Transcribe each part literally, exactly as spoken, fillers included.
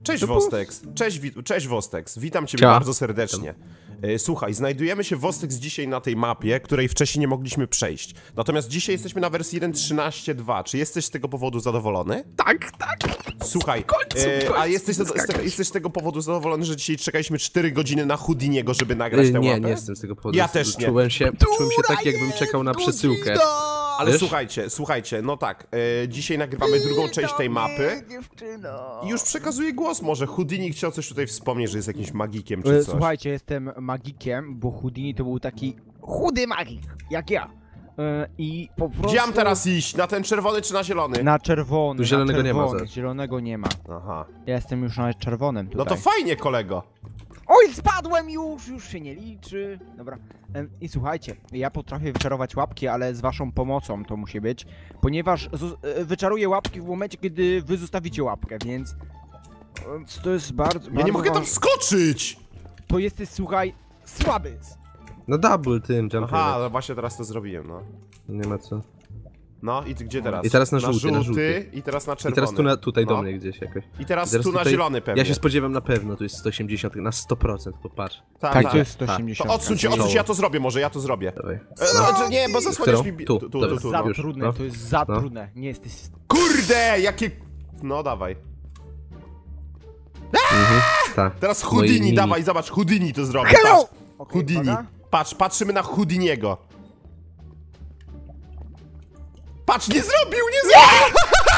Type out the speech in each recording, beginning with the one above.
Cześć Wostex, cześć, wi cześć Wostex, witam ciebie Cia. bardzo serdecznie. E, Słuchaj, znajdujemy się Wostex dzisiaj na tej mapie, której wcześniej nie mogliśmy przejść. Natomiast dzisiaj jesteśmy na wersji jeden trzynaście dwa. Czy jesteś z tego powodu zadowolony? Tak, tak. Słuchaj, W końcu, w e, końcu a jesteś, z, z, skakać. jesteś z tego powodu zadowolony, że dzisiaj czekaliśmy cztery godziny na Houdiniego, żeby nagrać tę nie, mapę? nie jestem z tego powodu. Ja też nie. Czułem się, czułem się tak, jakbym czekał na przesyłkę. Ale Wiesz? słuchajcie, słuchajcie, no tak, e, dzisiaj nagrywamy drugą część tej mapy. I już przekazuję głos, może Houdini chciał coś tutaj wspomnieć, że jest jakimś magikiem czy E, coś. Słuchajcie, jestem magikiem, bo Houdini to był taki chudy magik, jak ja. E, I po prostu... Gdzie mam teraz iść? Na ten czerwony czy na zielony? Na czerwony, Tu zielonego na nie ma, czerwony, zaraz. zielonego nie ma. Aha. Ja jestem już na czerwonym No tutaj. to fajnie, kolego. Oj, spadłem już, już się nie liczy. Dobra. Em, I słuchajcie, ja potrafię wyczarować łapki, ale z waszą pomocą to musi być, ponieważ zo- e, wyczaruję łapki w momencie, kiedy wy zostawicie łapkę, więc... e, To jest bardzo... Ja nie bardzo mogę tam waż- wskoczyć! To jesteś, słuchaj, słaby. No double tym jumpem. Aha, no właśnie teraz to zrobiłem, no. Nie ma co. No i ty gdzie teraz? I teraz na na żółty, na żółty. I teraz na czerwony. I teraz tu na, tutaj No. do mnie gdzieś jakoś. I teraz, I teraz tu na tutaj- zielony pewnie. Ja się spodziewam na pewno, tu jest sto osiemdziesiąt, na sto procent, popatrz. Tak, Tak, tak. to jest sto tak. osiemdziesiąt. To odsuń się, odsuń się, ja to zrobię może, ja to zrobię. Dawaj. E, no, nie, bo zasłaniasz Którą? mi... bi- Tu, tu, tu, dobra. tu, tu, Za no. już, trudne, no. to jest za No. trudne. Nie jesteś... Kurde, jakie... No dawaj. Mhm, tak. Teraz Moi Houdini, mini. dawaj, zobacz, Houdini to zrobi. Hello! Patrz, Okej, Houdini. uwaga. Patrz, patrzymy na Houdiniego. Patrz, nie zrobił, nie zrobił!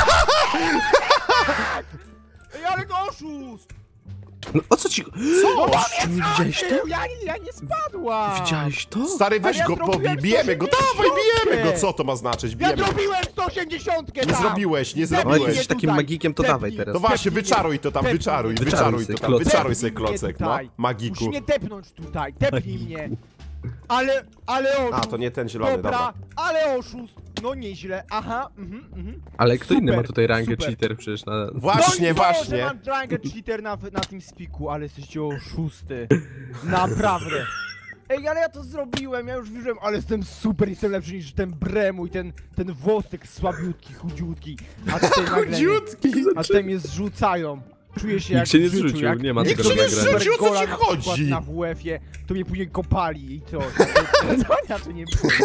Ej, ale to oszust! No o co ci... No Czy nie widziałeś to? Ja, nie- ja nie spadłam! Widziałeś to? Stary, weź ja go, zrobiłem pobij, bijemy go, dawaj, sto osiemdziesiąt. bijemy go, co to ma znaczyć, Ja bijemy. zrobiłem sto osiemdziesiąt Nie zrobiłeś, nie No jak zrobiłeś. jesteś takim tutaj. magikiem, to Tepnij. dawaj teraz. To właśnie, Tepnij wyczaruj to tam, mnie. wyczaruj, Wyczaruj wyczaruj sobie to tam, klocek. wyczaruj sobie Tepnij mnie klocek, no, tutaj. magiku. Musisz mnie tepnąć tutaj, tepnij mnie! Ale, ale oszust! A, to nie ten zielony, dobra. dobra. Ale oszust! No nieźle, aha, mhm, mhm. Ale kto inny ma Super, tutaj rangę super. cheater przecież na... Właśnie, no, właśnie. Że mam drangę cheater na, na tym spiku, ale jesteście oszusty. Naprawdę. Ej, ale ja to zrobiłem, ja już wiem, ale jestem super, jestem lepszy niż ten Bremu i ten, ten wostek słabiutki, chudziutki. A tutaj nagle mnie, Chudziutki. a tutaj mnie zrzucają. Czuję się Nikt jak się nie w życiu, zrzucił, jak nie ma Nikt tego się nie nagrania. zrzucił, o co Gola ci na przykład chodzi? na W F-ie, to mnie później kopali i co? To ja to nie było.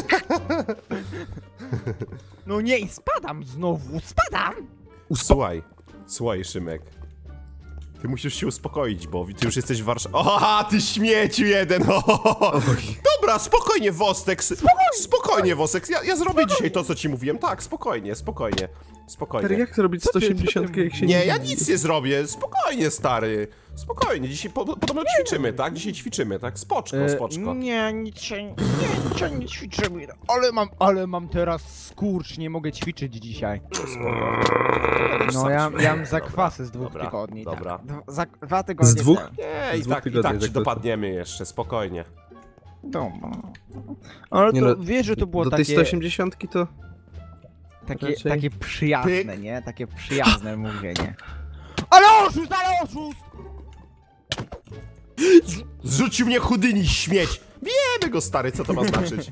No nie, i spadam znowu, spadam! Słuchaj, słuchaj, Szymek. Ty musisz się uspokoić, bo ty już jesteś w Warszawie. Oha, ty śmieciu jeden! Ohohoho. Dobra, spokojnie, Wostex. Spokojnie, spokojnie Wostex. Ja, ja zrobię dzisiaj to, co ci mówiłem. Tak, spokojnie, spokojnie. Spokojnie. Stary, jak zrobić sto osiemdziesiąt, jak się Nie, ja nic nie zrobię. Spokojnie, stary. Spokojnie, dzisiaj po, podobno ćwiczymy, tak? Dzisiaj ćwiczymy, tak? Spoczko, spoczko. E, nie, nic się nie, nic nie ćwiczymy. Ale mam, ale mam teraz skurcz, nie mogę ćwiczyć dzisiaj. No ja, ja mam zakwasy z dwóch Dobra, tygodni. dobra. Tak. Dwa- Za dwa tygodnie. Z dwóch? temu. Nie, i Z dwóch tak, i tygodni, tak tak ci to- dopadniemy jeszcze, spokojnie. Dobra. Ale Nie to no, wiesz, że to było Do tej takie, sto osiemdziesiąt to... takie, raczej- takie przyjazne, Pyk. nie? Takie przyjazne mówienie. Ale oszust, ale oszust! Zrzucił mnie Houdini, śmieć! Wiemy go, stary, co to ma znaczyć?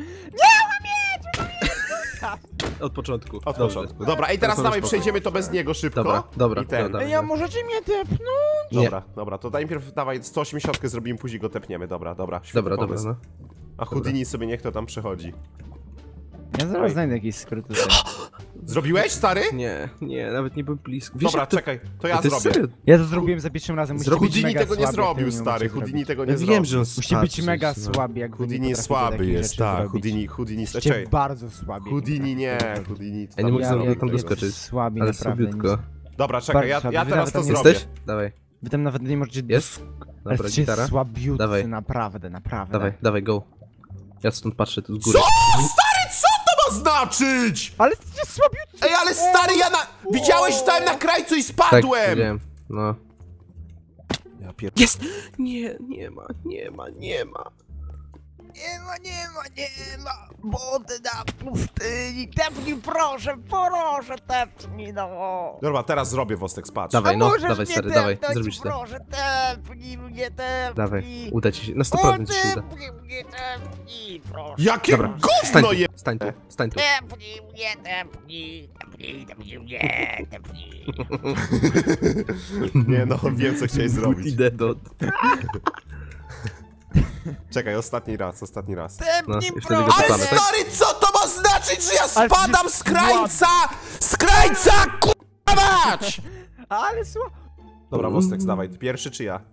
Od początku. Od Dobrze. początku. Dobra, ej, teraz Teraz dawaj, spoko. przejdziemy to bez niego szybko. Dobra, dobra, I ten. dobra. Ej, a możecie mnie tepnąć? Nie. Dobra, dobra, to najpierw dawaj sto osiemdziesiąt zrobimy, później go tepniemy. Dobra, dobra, świetny Dobra, dobra, pomysł. no. A Houdini sobie niech to tam przechodzi. Ja Oj. zaraz znajdę jakiś skrót tutaj. Zrobiłeś, stary? Nie, nie, nawet nie byłem blisko. Wiesz, Dobra, jak to... czekaj, to ja to jest zrobię. serio. Ja to zrobiłem za pierwszym razem, musicie być Houdini mega tego nie słabi, jak zrobił, wy nie stary, umiecie Houdini zrobić. tego nie Ja zrobił. wiem, że on Musicie być spadł mega przecież, no. słabi, jak wy nie Houdini jest potraficie słaby, takich jest, rzeczy tak, zrobić. Houdini, Houdini, Jesteście czekaj. bardzo słabi. Houdini nie, Houdini... Ja nie mogę Ja- za ja- tam ja- doskoczyć. Słabi, Ale naprawdę. słabiutko. Dobra, czekaj, ja, Bardzo ja słaby, teraz to wy nawet zrobię. Jesteś? Dawaj. Wy tam nawet nie możecie... Jest? Ale Dobra, jesteście gitara. słabiutcy, Dawaj. naprawdę, naprawdę. Dawaj, dawaj, go. Ja stąd patrzę tu z góry. Co? Stary, co to ma znaczyć? Ale jesteście słabiutcy! Ej, ale stary, ja na... Widziałeś, stałem na krajcu i Tak, spadłem! wiem. No. Ja pier... Jest! Nie, nie ma, nie ma, nie ma. Nie ma, nie ma, nie ma wody na pustyni. Tepnij, proszę, proszę, tepnij, no. Dobra, teraz zrobię Wostex, patrz. Dawaj, A no, możesz dawaj mnie stary, dawaj, tepnąć, zrobisz to. proszę, tepnij mnie, tepnij. Dawaj, uda ci się, na sto O, procent ci się uda. tepnij mnie, tepnij, proszę. Jakie Dobra, stań gówno tu, je... stań tu, stań tu. Tepnij mnie, tepnij, tepnij, tepnij mnie, tepnij. Nie no, wiem co chciałeś zrobić. Idę do... Czekaj, ostatni raz, ostatni raz. Tepnij, No, jeszcze proszę. tego zapamy, tak? Stary, co to ma znaczyć, że ja Ale spadam ty- z krańca? Z krańca, k***a mać! Ale słabo. Dobra, Wostex, dawaj, ty pierwszy czy ja?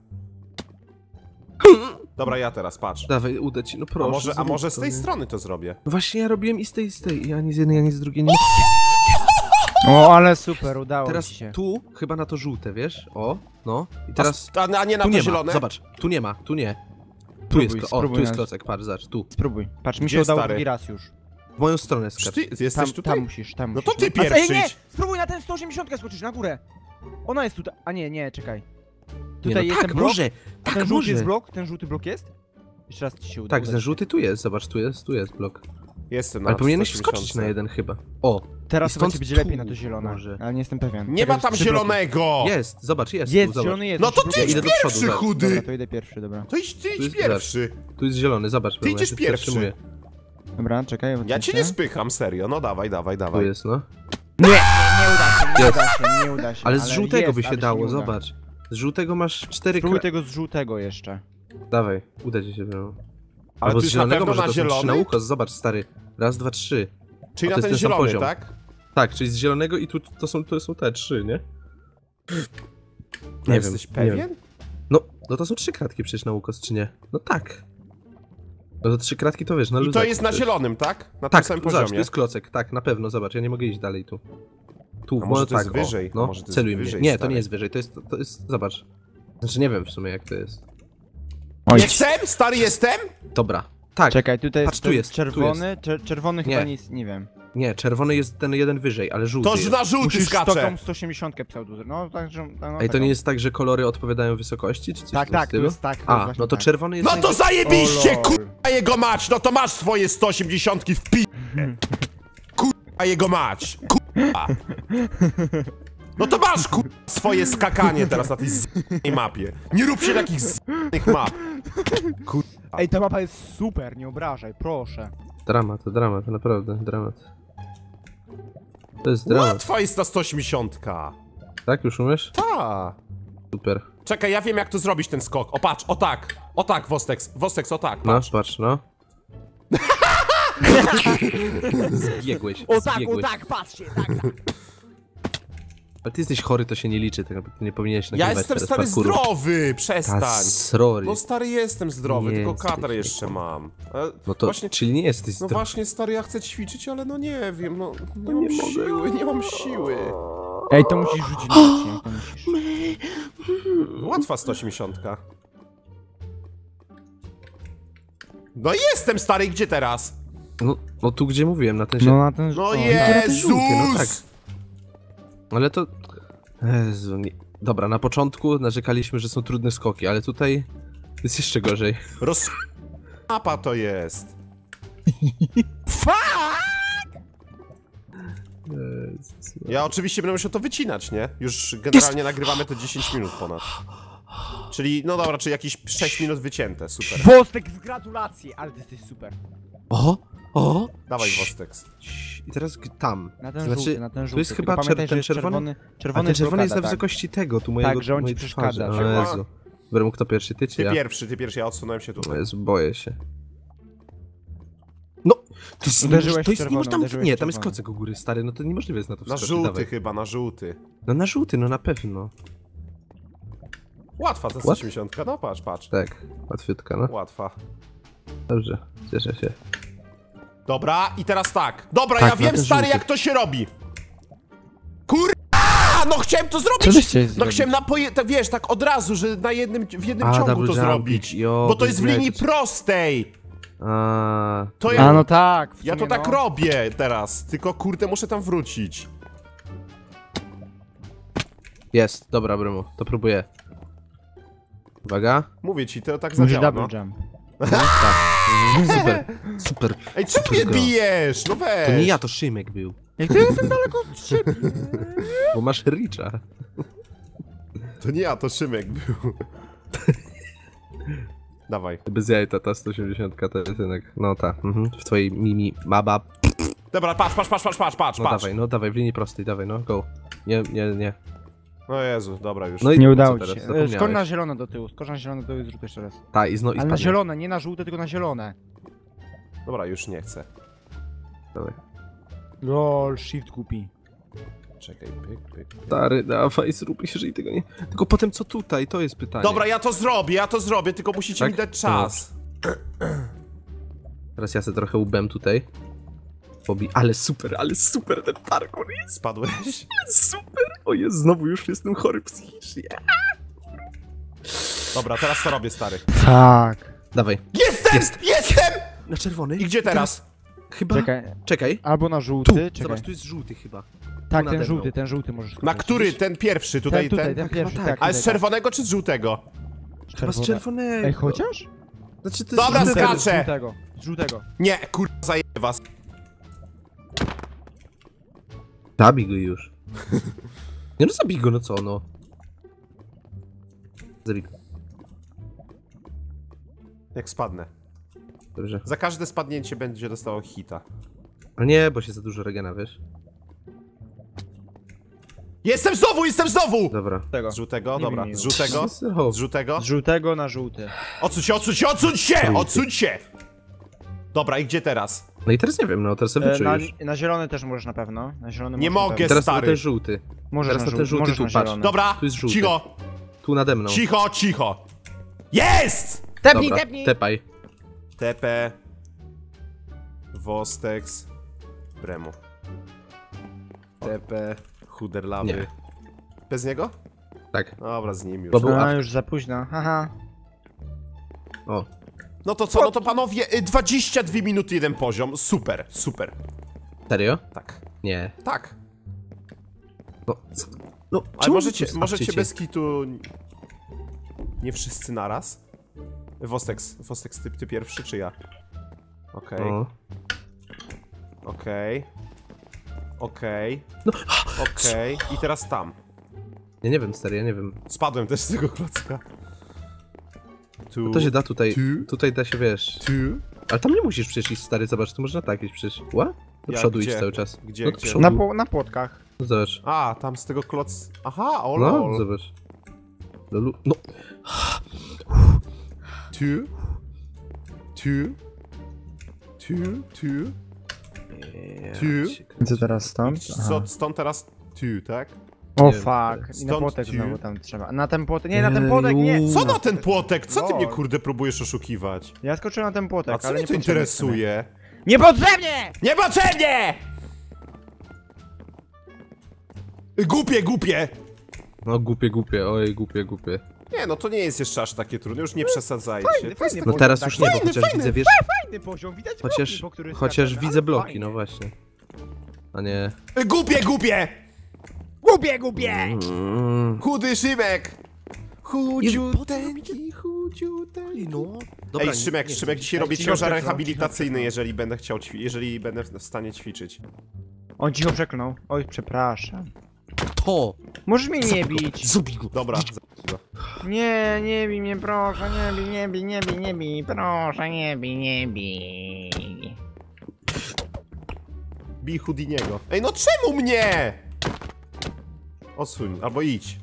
Dobra, ja teraz, patrz. Dawaj, uda ci, no A proszę. może, a zrób może z to, tej nie? strony to zrobię? No właśnie ja robiłem i z tej, i z tej, ja ani z jednej, ani z drugiej nie... O, ale super, udało Teraz ci się. tu, chyba na to żółte, wiesz? O, no. I teraz... A, a nie na Tu to nie zielone? ma, zobacz, tu nie ma, tu nie. Tu Spróbuj, jest, klo- o, spróbuj tu jest na- klocek, patrz, zobacz, tu. Spróbuj. Patrz, mi Gdzie, się udało stary? drugi raz już. W moją stronę Czy skacz. ty jesteś Tam, tutaj? tam musisz, tam No musisz. to ty A, pierwszy Ej, nie! idź. Spróbuj na ten sto osiemdziesiąt skoczyć, na górę. Ona jest tutaj. A nie, nie, czekaj. Nie, Tutaj no jest tak, ten blok. może, A tak, ten żółty może. jest blok? Ten żółty blok jest? Jeszcze raz ci się uda. Tak, uda ten ci się. żółty tu jest, zobacz, tu jest, tu jest blok. Jestem na Ale powinieneś sto wskoczyć osiemdziesiąt. na jeden chyba. O, Teraz I chyba stąd ci będzie lepiej tu na to zielone. może. Ale nie jestem pewien. Nie Czekaj, ma tam trzy bloki. zielonego! jest, zobacz, jest, Jest, tu, zobacz. zielony jest. No to trzy ty bloki. idź Idę do przodu, pierwszy, zobacz. chudy! Dobra, to idę pierwszy, dobra. To idź, ty Tu idź jest- pierwszy. Tu jest zielony, zobacz. Ty bo ja idziesz się pierwszy. zatrzymuję. Dobra, czekaj. Ja odwrócę cię się. nie spycham, serio, no dawaj, dawaj, Tu dawaj. jest, no. Nie, nie, nie uda się, nie Jest. uda się, nie uda się. Ale z żółtego jest, by się ale dało, nie uda. zobacz. Z żółtego masz cztery Spróbuj kra... tego z żółtego jeszcze. Dawaj, uda ci się, no. Ale Albo ty z już na zielonego pewno może na to są trzy na zielony? ukos, zobacz, stary. Raz, dwa, trzy. Czyli A na to ten jest ten sam zielony, poziom. tak? Tak, czyli z zielonego i tu to są, to są te trzy, nie? Nie Nie jesteś wiem, nie pewien? wiem. No, no to są trzy kratki przecież na ukos, czy nie? No tak. No to trzy kratki to wiesz, na I to luzaki jest na przecież. zielonym, tak? Na Tak, tym samym zobacz, tu poziomie. jest klocek, tak, na pewno, zobacz, ja nie mogę iść dalej tu. Tu, A bo może to jest tak, o, wyżej? no, Może to jest celuj mnie. wyżej, Nie, to stary. nie jest wyżej, to jest, to jest, zobacz. Znaczy nie wiem w sumie jak to jest. Oj. Jestem? Stary jestem? Dobra, tak, Czekaj, tutaj Patrz, jest, tu ten jest, tu czerwony, czer czerwony Nie. chyba nic, nie wiem. nie, czerwony jest ten jeden wyżej, ale żółty To jest. na żółty Musisz skacze. stoką sto osiemdziesiąt pseudo, no także... No, Ej, to nie jest tak, że kolory odpowiadają wysokości, czy coś Tak, w tym tak, to stylu? jest tak. to jest A, właśnie no to tak. czerwony jest... No to zajebiście, O, lol. kurwa jego mać! No to masz swoje sto osiemdziesiąt w pi... Kurwa jego mać! Kurwa! No to masz, kurwa, swoje skakanie teraz na tej z***nej mapie. Nie rób się takich z***nych map. Kurwa. Ej, ta mapa jest super, nie obrażaj, proszę. Dramat, to dramat, to naprawdę, dramat. To jest dramat. Łatwa jest ta sto osiemdziesiąt. Tak, już umiesz? Ta. Super. Czekaj, ja wiem jak to zrobić ten skok. O patrz, o tak. O tak, Wostex. Wostex, o tak, No, patrz. patrz, no. Zbiegłeś, O tak, o zbiegłeś. tak, patrzcie, tak, tak. Ale ty jesteś chory, to się nie liczy, tego nie powinieneś Ja nagrywać jestem teraz stary parkouru. zdrowy, Ta przestań. srory. No stary jestem zdrowy, Nie tylko jesteś, katar nie. jeszcze mam. Ale No to, właśnie, czyli nie jesteś no zdrowy. właśnie stary, ja chcę ćwiczyć, ale no nie wiem, no nie nie mam mogę. siły, nie mam siły. Ej, to musisz rzucić na odcinek, to musisz. Łatwa sto osiemdziesiąt. No jestem stary, gdzie teraz? No, no tu gdzie mówiłem, na ten się... No na ten... No o, Jezus! żółty, no tak. Ale to... Jezu, nie... Dobra, na początku narzekaliśmy, że są trudne skoki, ale tutaj jest jeszcze gorzej. Roz... mapa to jest. Jezus. Ja oczywiście będę musiał to wycinać, nie? Już generalnie nagrywamy to dziesięć minut ponad. Czyli, no dobra, czyli jakieś sześć minut wycięte, super. Wostek, z gratulacje, ale ty jesteś super. O! O! Dawaj, Wostex. I teraz g- tam. Na ten Znaczy, żółty, na ten żółty. tu jest Tylko chyba czer pamiętaj, że ten jest czerwony... Czerwony, A ten czerwony jest na blokada, tak. wysokości tego, tu mojego... Tak, że on ci mojej przeszkadza, twarzy. że- O Jezu. Dobra, mógł kto pierwszy, ty czy Ty ja? pierwszy, ty pierwszy, ja odsunąłem się O tutaj. Jezu, boję się. No! To jest, Uderzyłeś to jest czerwoną, nie, tam, uderzyłeś nie, tam jest czerwoną. klocek u góry, stary, no to niemożliwe jest na to Na wskoczyć, żółty dawaj. chyba, na żółty. No na żółty, no na pewno. Łatwa ta sto osiemdziesiąt, no patrz, patrz. Tak, łatwiutka, no. Łatwa. Dobrze, cieszę się. Dobra, i teraz tak. Dobra, Tak, ja na wiem, ten stary, żółty. jak to się robi. Kurwa! No chciałem to zrobić! Co ty chciałeś No zrobić? chciałem na poje... tak, wiesz, tak od razu, że na jednym, w jednym A, ciągu double to jumping, zrobić. jo, Bo to jest w bez linii lecieć. prostej. A, To ja... ja- A no tak, w Ja to sumie, tak no. robię teraz, tylko kurde, muszę tam wrócić. Jest, dobra, Brymu, to próbuję. Uwaga. Mówię ci, to tak Musisz zadziała, double no. jump. No, tak. Mhm, super, super. Ej, czemu Super mnie gra. bijesz? No weź. To nie ja, to Szymek był. Jak to jestem daleko od siebie? Bo masz Richa. To nie ja, to Szymek był. Dawaj. Bez jaj, ta, ta sto osiemdziesiąt to jest jednak, no ta, mhm. W twojej mimi, baba. Dobra, patrz, patrz, patrz, patrz, patrz, patrz. No dawaj, no dawaj, w linii prostej, dawaj, no, go. Nie, nie, nie. No Jezu, dobra już. No i Nie co udało teraz? ci się. Zapomniałeś. Skocz na zielone do tyłu, skocz na zielone do tyłu i zrób jeszcze raz. Ta, i znowu, i Ale na spadnie. zielone, nie na żółte, tylko na zielone. Dobra, już nie chcę. Dawaj. Lol, shift kupi. Czekaj, pyk, pyk, pyk. Stary, dawaj, zrób, jeżeli tego nie... Tylko potem co tutaj, to jest pytanie. Dobra, ja to zrobię, ja to zrobię, tylko musicie Tak? mi dać czas. Teraz ja sobie trochę łbem tutaj. Bobi, ale super, ale super ten parkour jest, Spadłeś? super! O jest, znowu już jestem chory psychicznie. Dobra, teraz to robię, stary. Tak. Dawaj, Jestem! Jest. Jestem! na czerwony. I gdzie teraz? Chyba... Czekaj, Czekaj. albo na Tu, żółty, czekaj. zobacz, tu jest żółty chyba. Tak, nade ten żółty, mną. ten żółty możesz skoczyć. Na który? Ten pierwszy, tutaj Ten, tutaj, ten? ten pierwszy, no tak. tak. Ale z tutaj, czerwonego czy z żółtego? tak. Chyba z czerwonego. Ej, chociaż? Znaczy to Dobra, jest żółty. skacz. Z żółtego, z żółtego. Nie, kurwa, zajebię was. Zabij go już. Nie no, zabij go, no co, no. Zabij go. Jak spadnę. Dobrze. Za każde spadnięcie będzie dostało hita. Ale nie, bo się za dużo regena, wiesz? Jestem znowu, jestem znowu! Dobra. Tego. Z żółtego, Nie dobra. wiem, nie Z wiem. żółtego? Zero. Z żółtego? Z żółtego na żółty. Odsuń się, odsuń się, odsuń się! Trójty. Odsuń się! Dobra, i gdzie teraz? No i teraz nie wiem, no teraz sobie E, na, wyczujesz. na zielony też możesz na pewno. Na zielony Nie możesz mogę, na pewno. Teraz na stary. ten żółty. Możesz teraz na, na ten żółty, żółty możesz tu, na patrz. zielony. Dobra, Tu jest żółty. cicho, Tu nade mną. cicho, cicho. Jest! Tepnij, Dobra, tepnij! tepaj. T P Wostex Bremu. T P Chuderlawy. Nie. Bez niego? Tak. Dobra, z nim już. Bo był A, af- już za późno, haha. O. No to co, no to panowie, y, dwadzieścia dwie minuty, jeden poziom. Super, super. Serio? Tak, Nie. tak. No, c- no Ale czemu możecie, wy tu możecie stawczycie? bez kitu... Nie wszyscy naraz? Wostex, Wostex ty, ty pierwszy, czy ja? Okej, O. okej. Okej. No. Okej. I teraz tam. Ja nie wiem, stary, ja nie wiem. Spadłem też z tego klocka. Tu, To się da tutaj, tu, tutaj da się, wiesz. tu. Ale tam nie musisz przecież iść, stary, zobacz, tu można tak iść przecież. Ła? Do Ja przodu gdzie? iść cały czas. Gdzie, no, do gdzie? przodu. Na, po, na płotkach. No zobacz. A, tam z tego kloc... Aha, o No, lol. zobacz. Lolu... No. Tu. Tu. Tu, tu. Tu. Co teraz stąd? Co, stąd teraz tu, tak? O Nie wiem, fuck, i na stąd płotek ci- znowu tam trzeba. Na ten płotek, nie, na ten płotek, nie! Co na ten płotek? Co ty Lol. mnie kurde próbujesz oszukiwać? Ja skoczyłem na ten płotek, A co ale mnie nie to interesuje? Niepotrzebnie! Niepotrzebnie! Głupie, głupie! No głupie, głupie, oj, głupie, głupie. Nie, no to nie jest jeszcze aż takie trudne, już nie przesadzajcie. Fajny, fajny No poziom, teraz tak. już nie, bo Fajny, chociaż fajny, widzę, wiesz... Fajny poziom, widać Chociaż, bloki, po których chociaż skaczemy, widzę ale bloki, fajnie. no właśnie. A nie... Głupie, głupie! Głupie, głupie! Mm. Chudy Szymek! Jezu, Chudziuteńki, chudziuteńki. No, dobra, Ej, Szymek, nie, nie, Szymek, dzisiaj nie, robię cicho ciężar przeklął, rehabilitacyjny, cicho jeżeli będę chciał ćwi- jeżeli będę w stanie ćwiczyć. On cicho przeklnął. Oj, przepraszam. To! Możesz mnie nie bić. Zabij go! Dobra, Nie, nie bij mnie, proszę, nie bij, nie bij, nie bij, nie bij, proszę, nie bij, nie bij. bij Houdiniego. Ej, no czemu mnie? Odsuń, albo idź.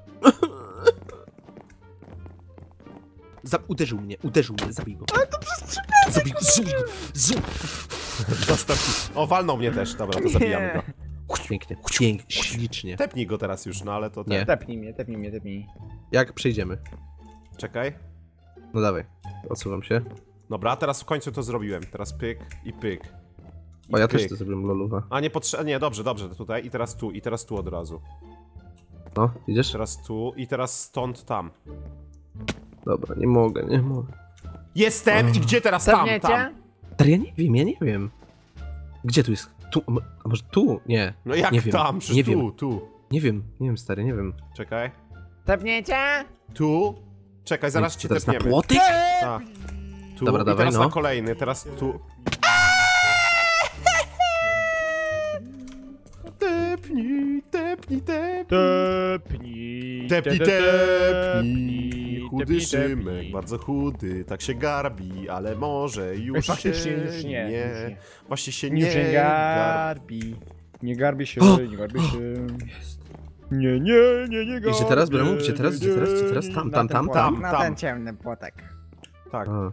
Za uderzył mnie, uderzył mnie, zabij go. Ale to przez Zabij go, zabij go! Zu- Zostaw. O, walnął mnie też, dobra, to zabijamy go. Pięknie, pięknie, ślicznie. Tepnij go teraz już, no ale to Nie. ten. Tepnij mnie, tepnij mnie, tepnij. Jak przejdziemy? Czekaj. No dawaj, odsuwam się. Dobra, teraz w końcu to zrobiłem. Teraz pyk i pyk. I O, ja pyk. też to zrobiłem, loluwa. A nie potrzeba. Nie, dobrze, dobrze, tutaj i teraz tu, i teraz tu od razu. No, idziesz? Teraz tu i teraz stąd tam. Dobra, nie mogę, nie mogę. Jestem i gdzie teraz tam? Tam. Tepniecie? Stary, ja nie wiem, ja nie wiem. Gdzie tu jest? Tu, a mo- a może tu? Nie, No jak Nie wiem, tam? Przecież nie tu, wiem. tu. nie wiem, nie wiem, stary, nie wiem. Czekaj. Tepniecie? Tu. Czekaj, zaraz Co cię teraz na tepniemy. płotek? A. tu. Dobra, I dawaj, teraz no. na kolejny, teraz tu. Tepnij, tepnij, tepnij. Tepnij, Tepnij, te- te- tepnij. Chudy tepnij, Szymek, tepnij. bardzo chudy, tak się garbi, ale może już Ej, faktycznie się już nie, już nie. Właśnie się Nie, nie, nie garbi. garbi. Nie garbi się, O! nie garbi się. Nie, nie, nie, nie garbi. Gdzie teraz, Bremu? Gdzie teraz, gdzie teraz, gdzie teraz? nie, Tam, na tam, ten tam, płotek, tam. Na tam. ten ciemny płotek. Tak, A.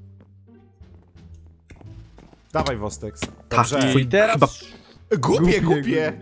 dawaj Wostex. Tak, Dobrze. twój I teraz... chyba... Głupie, Głupie, głupie.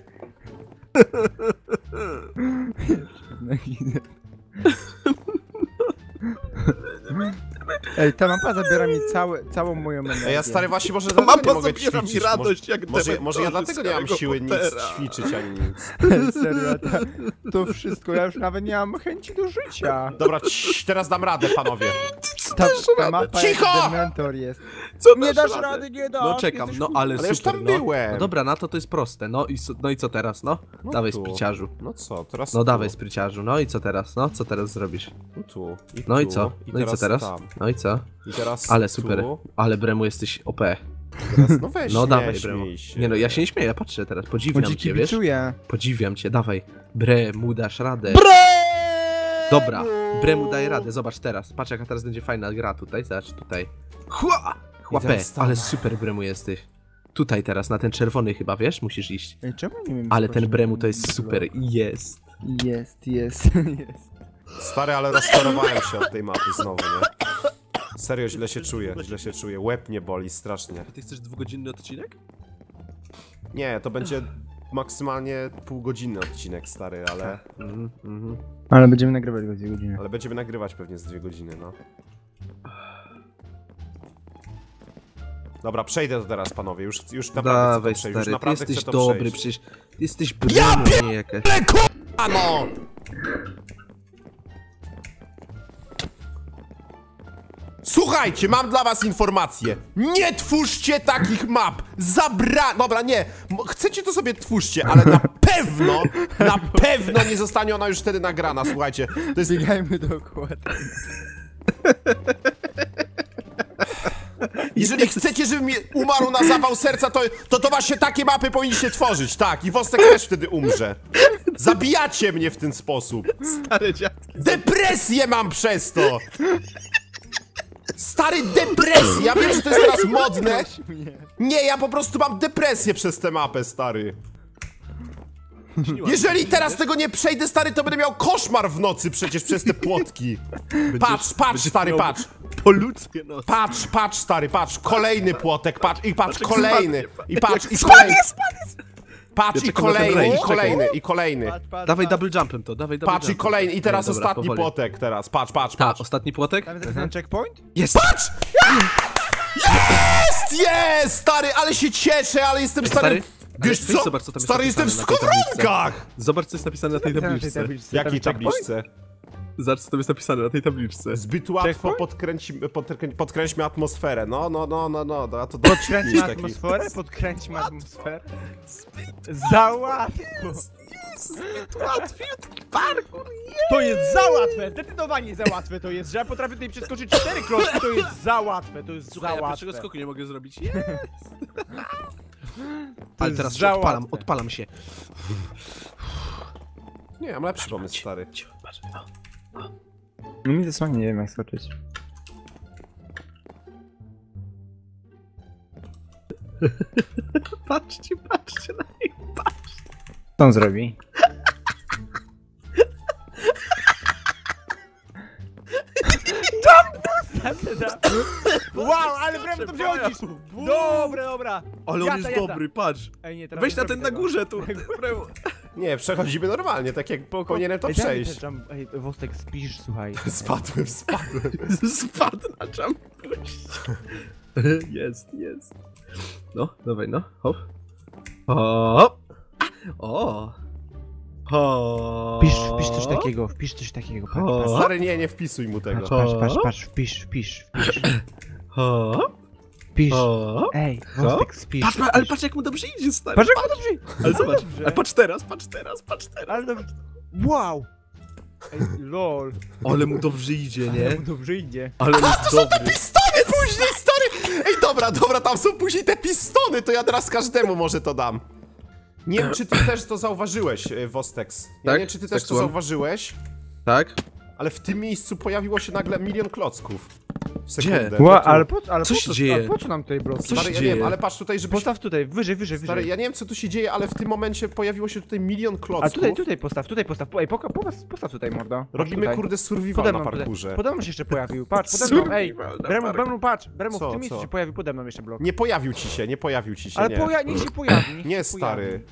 Ej, ta mapa zabiera mi całe, całą moją energię. Ej, ja stary właśnie może To dlatego mapa nie mogę zabiera mi ćwiczyć. radość, może, jak może, może ja dementorzy dlatego z nie mam Harry'ego siły nic Pottera. ćwiczyć ani nic. Ej, serio, ta, to wszystko, ja już nawet nie mam chęci do życia. Dobra, cii, teraz dam radę, panowie. Ta, ta mapa Cicho! jak dementor jest. Co Nie dasz rady, nie dasz. No czekam, jesteś no chudy. ale, Ale już super, tam no. byłem. No dobra, na to to jest proste, no i, so- no i co teraz, no? No Dawaj, tu. spryciarzu. No co, teraz No tu. dawaj, spryciarzu, no i co teraz, no? Co teraz zrobisz? No tu. I No tu. i co? No i co teraz? Tam. No i co? I teraz Ale tu. super, ale Bremu jesteś O P. Teraz, no weź, No nie dawaj, śmiej Bremu. się. Nie no, ja się nie śmieję, patrzę teraz, Bo podziwiam ci cię, wiesz? kibicuję. Podziwiam cię, dawaj. Bremu, dasz radę. Bremu! Dobra, Bremu daje radę, zobacz teraz. Patrz jaka teraz będzie fajna gra tutaj, zobacz tutaj. Chła! Chłapę, teraz tam. ale super Bremu jesteś. Tutaj teraz, na ten czerwony chyba, wiesz? Musisz iść. Ej, czemu nie wiem? Ale co ten właśnie- Bremu to jest super, jest. Jest, jest, jest. Stary, ale rozczarowałem się od tej mapy znowu, nie? Serio, źle się czuję, źle się czuję. Łeb mnie boli strasznie. Ty chcesz dwugodzinny odcinek? Nie, to będzie maksymalnie półgodzinny odcinek, stary, ale... Mhm, mhm. Ale będziemy nagrywać go dwie godziny. Ale będziemy nagrywać pewnie z dwie godziny, no. Dobra, przejdę to teraz, panowie, już, już naprawdę Dawaj chcę to przejść, stary, już ty naprawdę jesteś chcę to dobry, przejść. przecież ty jesteś Bremu, nie jakaś. Ano! Słuchajcie, mam dla was informację. Nie twórzcie takich map. Zabra... Dobra, nie. M- Chcecie to sobie twórzcie, ale na pewno, na pewno nie zostanie ona już wtedy nagrana, słuchajcie. To jest... Biegajmy dookoła. Jeżeli chcecie, żebym mi umarł na zawał serca, to, to to właśnie takie mapy powinniście tworzyć, tak. I Wostek też wtedy umrze. Zabijacie mnie w ten sposób. Stare dziadki. Depresję mam przez to! Stary, depresję! Ja wiem, że to jest teraz modne. Nie, ja po prostu mam depresję przez tę mapę, stary. Jeżeli teraz tego nie przejdę, stary, to będę miał koszmar w nocy przecież przez te płotki. Patrz, patrz, stary, patrz. Po ludzkie no. Patrz, patrz, stary, patrz. Kolejny płotek, patrz, i patrz, kolejny. I patrz, i Spadnie, kolejny. Patrz, Ja i czekam na ten kolejny, i rage, kolejny, i kolejny. Dawaj double jumpem to, dawaj double Patrz, i jumpem. kolejny. I teraz Nie, dobra, ostatni powoli. płotek teraz. Patrz, patrz, Ta, patrz. ostatni płotek? Tam jest ten checkpoint? Jest! Patrz! Jest! Jest! Stary, ale się cieszę, ale jestem stary... stary, Wiesz ale weź co? zobacz, co tam jest Stary, jestem w napisane na tej tabliczce. skowronkach! Zobacz co jest napisane na tej tabliczce. Jakiej tabliczce? Zobacz co tam jest napisane na tej tabliczce. Zbyt łatwo Checkpoint? podkręcimy, podkrę- podkręćmy atmosferę. No, no, no, no, no. no to Podkręćmy jakiś taki- atmosferę? Podkręćmy atmosferę? Za łatwo! Łatwiutki parkour, To jest za łatwe! Zdecydowanie za łatwe to jest, że ja potrafię tutaj przeskoczyć cztery kroki, to jest za łatwe, to jest Słuchaj, za ja łatwe. pierwszego skoku nie mogę zrobić. To Ale jest teraz się za odpalam, łatwe. odpalam się. Nie, mam lepszy pomysł, stary. Cicho, patrz, no. No mi dosłownie nie wiem jak skoczyć. Patrzcie, patrzcie na nich. Co on zrobi? Wow, ale prawie to wziąłeś! Dobra, dobra! Ale on Jazda, jest jazda. dobry, patrz. Ej, nie, teraz Weź nie na ten zrobię na tego. górze tu. Brawo. Nie, przechodzimy normalnie, tak jak powinienem to Ej, daj mi przejść. te jump- Ej, Wostek, spisz, słuchaj. Spadłem, spadłem. Spadł na jump. Jest, jest. No, dawaj, no, hop. Hop. O. Hop. Wpisz, wpisz coś takiego, wpisz coś takiego. Patrz, O. patrz, Stary, nie, nie wpisuj mu tego. patrz, patrz, patrz, patrz, wpisz, wpisz, wpisz, Hop. wpisz. Hop. Ej, Wostek, spisz. Patrz, ale wpisz. patrz jak mu dobrze idzie, stary. Patrz, jak mu dobrze. Ale zobacz, Dobrze. ale patrz teraz, patrz teraz, patrz teraz. Ale dobrze. Wow! Ej, lol. Ale mu dobrze idzie, Ale nie? mu dobrze idzie. Ale on jest dobry. Pistony później! dobra, dobra, tam są później te pistony, to ja teraz każdemu może to dam. Nie wiem, czy ty też to zauważyłeś, e, Wostex. Ja Tak? nie wiem, czy ty Tak, też to słucham. zauważyłeś, Tak? ale w tym miejscu pojawiło się nagle milion klocków. W Gdzie? sekundę. Ła, To tu. ale po, ale Co po się co, dzieje? ale po co nam tutaj bloki? Co Stary, się ja nie wiem, dzieje? ale patrz tutaj, żebyś... Postaw tutaj, wyżej, wyżej, wyżej. Stary, ja nie wiem, co tu się dzieje, ale w tym momencie pojawiło się tutaj milion klocków. A tutaj, tutaj postaw, tutaj postaw. Ej, poka, postaw, postaw tutaj, mordo. Patrz Robimy, tutaj. kurde, survival Pode na mną, parkurze. Pode, pode mną się jeszcze pojawił, patrz, pode mną, ej. Survival na Bremu, parku. Bremu, patrz, Bremu, Co, w tym miejscu co? się pojawił pode mną jeszcze blok. Nie pojawił ci się, nie pojawił ci się, Ale nie. poja niech się pojawi, niech Nie, się stary.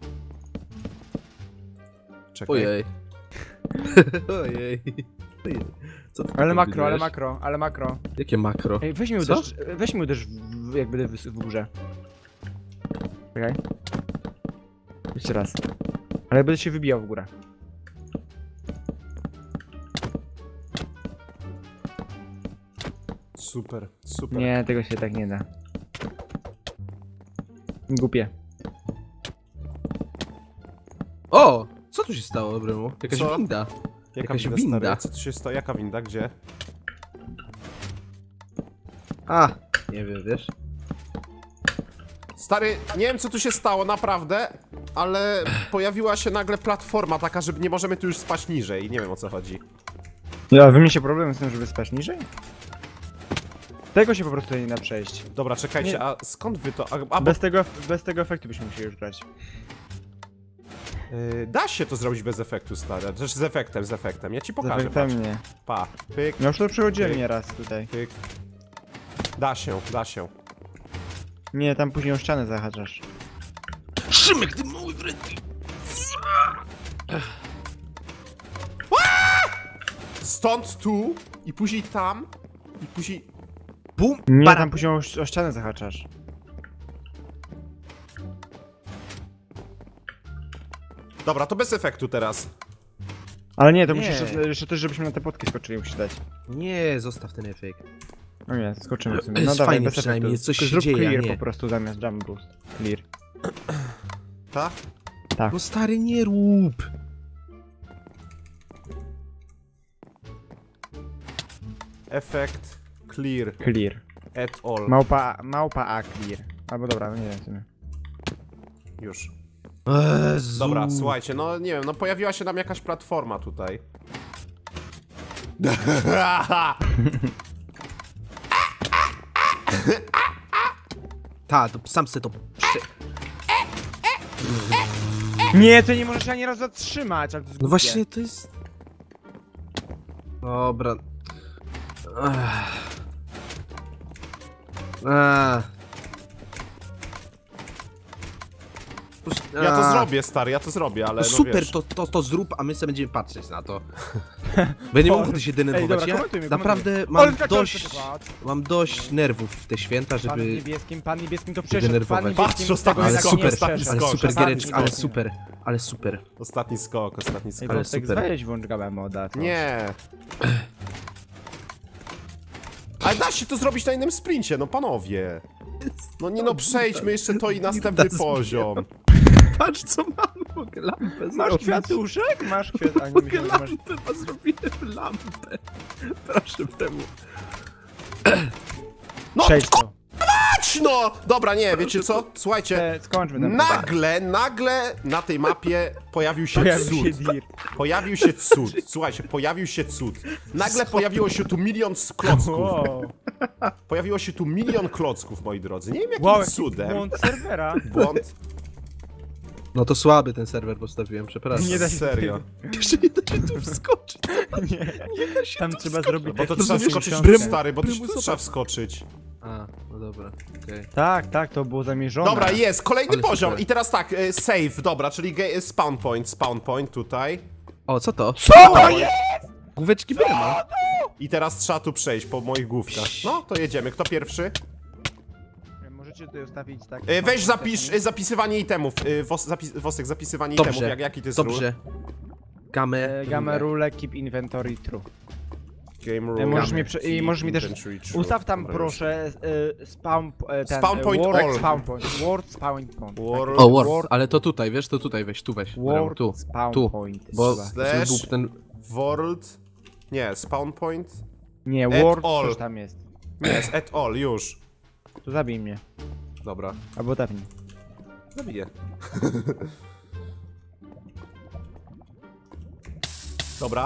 Czekaj. Ojej. Ojej. Ojej. Co ty Ale makro, kombinujesz? ale makro, ale makro. Jakie makro? Ej, weź mi Co? uderz, weź mi uderz w, jak będę w, w górze. Czekaj. Jeszcze raz. Ale będę się wybijał w górę. Super, super. Nie, tego się tak nie da. Głupie. O! Co tu się stało, dobremu? Jakaś Co? winda. Jaka jakaś winda, winda. stary? Co tu się stało? Jaka winda? Gdzie? A! Nie wiem, wiesz? Stary, nie wiem, co tu się stało, naprawdę, ale pojawiła się nagle platforma taka, że nie możemy tu już spać niżej. Nie wiem, o co chodzi. Ja, wy mieliście problem z tym, żeby spać niżej? Tego się po prostu nie da przejść. Dobra, czekajcie, Nie. a skąd wy to... A, a bo, Bez tego, bez tego efektu byśmy musieli już grać. yy, da się to zrobić bez efektu, stary. Też z efektem, z efektem. Ja ci Z pokażę, efektem patrz. nie. Pa, pyk, Ja już to przechodziłem Pyk. nieraz tutaj. pyk. Da się, da się. Nie, tam później o ścianę zahaczasz. Szymek, ty mały wredny! Stąd tu, i później tam, i później... Bum! Nie, Para. tam później o, o ścianę zahaczasz. Dobra, to bez efektu teraz. Ale nie, to Nie. musisz jeszcze, jeszcze też, żebyśmy na te potki skoczyli, musisz dać. Nie, zostaw ten efekt. No nie, skoczymy w sumie. Jest No dawaj, fajnie bez przynajmniej, efektu. coś Tylko się zrób dzieje, a clear nie. po prostu zamiast jump boost. Clear. Tak? Tak. No stary, nie rób! Efekt, clear, Clear. at all. Małpa, małpa A clear. Albo dobra, no nie wiem w sumie. Już. Jezu. Dobra, słuchajcie, no nie wiem, no pojawiła się nam jakaś platforma tutaj. Ta, to sam se to... prze- Nie, to nie możesz ani razu zatrzymać, ale to jest No głupie. właśnie, to jest... Dobra. Ech. Ech. Po prostu- Ja to Ech. zrobię, stary, ja to zrobię, ale No no super, wiesz. to, to, to zrób, a my sobie będziemy patrzeć na to. Bo ja nie mogę tu się denerwować. dobra, ja komentuj mnie, naprawdę komentuj. mam Ale tak, dość, patrz. mam dość nerwów w te święta, Pan żeby... niebieskim, pan niebieskim to przeszedł, pan denerwować. niebieskim Patrz, tego ostatni Ale jednak skok, nie super, ostatni przeszedł. ale skok, super ostatni giereczki, ale skok. super, ale super. Ostatni skok, ostatni Ej, skok. Ale Wostek, super. weź włącz gabę moda. to. Nie. Ale da się to zrobić na innym sprincie, no panowie. No nie no, przejdźmy jeszcze to i następny poziom. Patrz co mam, mogę lampę Masz zrobić. kwiatuszek? Masz kwiat... A nie Mogę myślałem, że masz... lampę, bo zrobiłem lampę. Proszę temu. No Przejdź to. chodź no! Dobra, nie, wiecie co? Słuchajcie. E, Skończmy ten Nagle, nagle na tej mapie pojawił się Pojawił cud. się dirt. Pojawił się cud. Słuchajcie, pojawił się cud. Nagle pojawiło się tu milion z klocków. Wow. Pojawiło się tu milion klocków, moi drodzy. Nie wiem jakim Wow, jaki cudem. błąd serwera. Błąd. No to słaby ten serwer postawiłem, przepraszam. Nie da się Serio. Jeszcze nie da się tu wskoczyć. Nie, Nie da się tam tu trzeba wskoczyć. zrobić... Bo to taki trzeba sposób wskoczyć książkę. w stary, bo to Brymu, tu zobacz. trzeba wskoczyć. A, no dobra, okej. Tak, tak, to było zamierzone. Dobra, jest, kolejny Ale poziom. super. I teraz tak, e, save, dobra, czyli ge- spawn point, spawn point tutaj. O, co to? Co to jest? Główeczki Berma. I teraz trzeba tu przejść po moich główkach. No, to jedziemy. Kto pierwszy? Możecie tutaj ustawić tak... E, weź zapisz e, zapisywanie itemów. E, wos, zapis, Wosek, zapisywanie itemów. Dobrze, Jak, jaki to jest rule? dobrze. Gamę. E, Gamma rule, keep inventory true. Game rule. E, możesz Game. mi prze- i możesz mi też- Inventory true. Ustaw tam Dobra, proszę e, spawn... E, ten, Spawn e, point word, all. Spawn point. Word spawn point. Word- Tak. O, Word, ale to tutaj, wiesz, to tutaj weź, tu weź. Brawo, Word tu, spawn tu, point. bo Chyba. Slash. żeby był ten... World. Nie, spawn point. Nie, At word all. coś tam jest. Jest, at all, już. To zabij mnie. Dobra, Albo dawniej. zabiję. Dobra.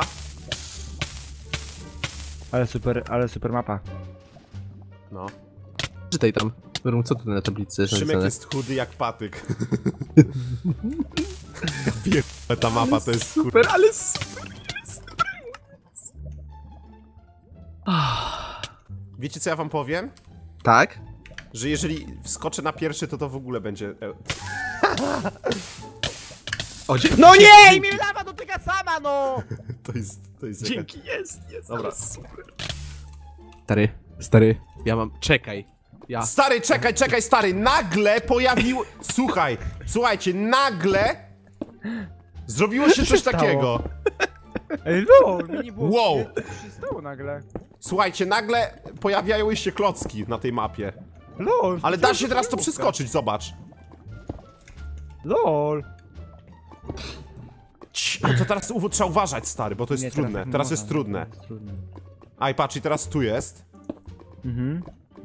Ale super, ale super mapa. No. Czytaj tam. Brum, co tu na tablicy jest Szymek napisane? jest chudy jak patyk. Ja pierdolę, ta mapa to jest kur... Super, ale super jest. Wiecie co ja wam powiem? Tak? Że jeżeli wskoczę na pierwszy, to to w ogóle będzie... e, O, dzięki. No nie! I mnie lawa dotyka sama, no! To jest... to jest Dzięki, jest, jest. Dobra. ale super. Stary, stary, ja mam... Czekaj. Ja... Stary, czekaj, czekaj, stary, nagle pojawił... Słuchaj, słuchajcie, nagle... Zrobiło się coś stało? takiego. Ej, no! Mi nie było... Wow. Co się stało nagle? Słuchajcie, nagle pojawiały się klocki na tej mapie. LOL! Ale da się teraz to przeskoczyć, zobacz. LOL! Cii, ale to teraz uw- trzeba uważać, stary, bo to jest Nie, trudne. tak nie Teraz można, jest trudne. to jest trudne. A i patrz, i teraz tu jest. Mhm.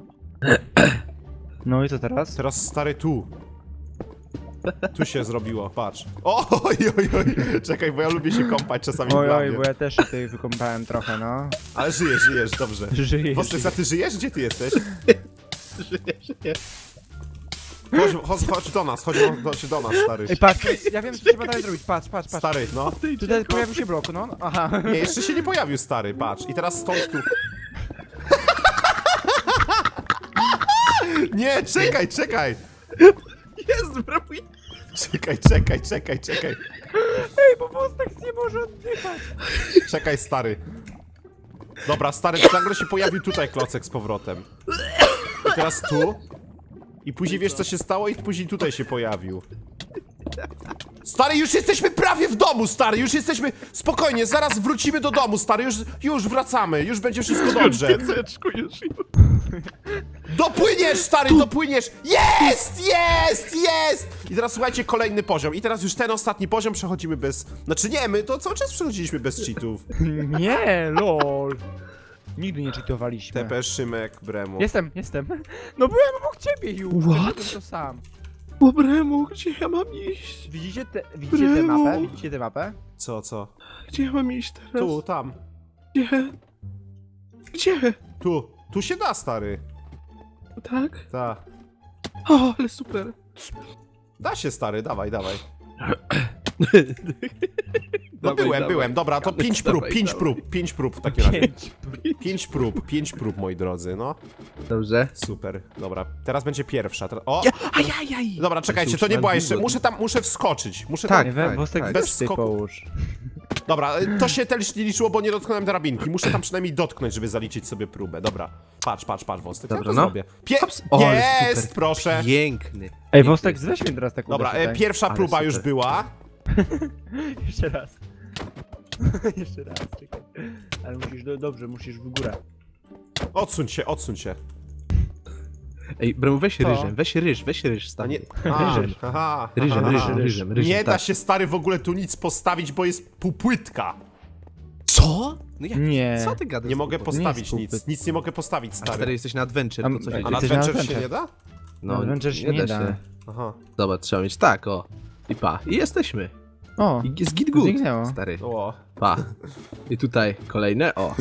No i co teraz? Teraz stary tu. Tu się zrobiło, patrz. Oj, oj, oj. Czekaj, bo ja lubię się kąpać czasami w Oj, oj, lawie. bo ja też się tutaj wykąpałem trochę, no. Ale żyjesz, żyjesz, dobrze. Żyję. Wostek, a ty żyjesz? Gdzie ty jesteś? Żyję, żyję. Chodź, chodź, chodź do nas, chodź, chodź do nas, stary. Ej, patrz, ja wiem co trzeba dalej zrobić, patrz, patrz, patrz. Stary, no. Tutaj pojawił się blok, no. Aha. Nie, jeszcze się nie pojawił, stary, patrz. I teraz stąd tu. Nie, czekaj, czekaj. Jest, brawo. Czekaj, czekaj, czekaj, czekaj. Ej, bo Wostek nie może oddychać. Czekaj, stary. Dobra, stary, nagle się pojawił tutaj klocek z powrotem. I teraz tu. I później wiesz co się stało i później tutaj się pojawił. Stary, już jesteśmy prawie w domu, stary, już jesteśmy... Spokojnie, zaraz wrócimy do domu, stary, już, już wracamy, już będzie wszystko dobrze. Piececzku już. Dopłyniesz, stary, dopłyniesz! Jest, jest, jest! I teraz słuchajcie, kolejny poziom. I teraz już ten ostatni poziom przechodzimy bez... Znaczy nie, my to cały czas przechodziliśmy bez cheatów. Nie, lol. Nigdy nie cheatowaliśmy. T P, Szymek, Bremu. Jestem, jestem. No byłem obok ciebie już. What? Byłem to sam. O, Bremu, gdzie ja mam iść? Widzicie, te, widzicie tę Bremu. mapę? Widzicie tę mapę? Co, co? Gdzie ja mam iść teraz? Tu, tam. Gdzie? Gdzie? Tu. Tu się da, stary. Tak? Ta. O, ale super. Da się, stary, dawaj, dawaj. No Dawaj, byłem, dawaj. byłem, dobra, to Dawaj, pięć prób, dawaj, pięć dawaj. prób, pięć prób w takim razie. Pięć. Pięć prób, pięć prób, moi drodzy, no. Dobrze. Super, dobra. Teraz będzie pierwsza. Teraz... O! Ajajaj! Dobra, czekajcie, to nie była jeszcze. Muszę tam, muszę wskoczyć. Muszę Tak. tam... We, Wostek, tak. weź Bez ty skoku. połóż. Dobra, to się też nie liczyło, bo nie dotknąłem drabinki. Muszę tam przynajmniej dotknąć, żeby zaliczyć sobie próbę. Dobra. Patrz, patrz, patrz, Wostek. Dobra, ja to no. zrobię. Pie... Hops. O, ale Jest, super. proszę. Piękny. Ej, Wostek, weź mnie teraz tak Dobra, uda e, tutaj. pierwsza Ale próba super. już była. Jeszcze raz. Jeszcze raz, czekaj. Ale musisz, do, dobrze, musisz w górę. Odsuń się, odsuń się. Ej, Bremu, weź Co? ryżem, weź ryż, weź ryż, A stary. nie... A, Ryżem. aha, Ryżem, aha. ryżem, ryżem, ryżem, Nie da tak. się, stary, w ogóle tu nic postawić, bo jest półpłytka. Co? No jak? Nie. Co ty gadasz? Nie mogę postawić jest nic. półpłyt. Nic nie mogę postawić, A stary. stary, jesteś na adventure, A- to co się a- A dzieje? na Jesteś na Adventure się Adventure. nie da? Na Adventure się nie da. Aha. Dobra, trzeba mieć tak, o. I pa. I jesteśmy. O, I jest git good, Zniknęło. stary. O. Pa. I tutaj kolejne, o.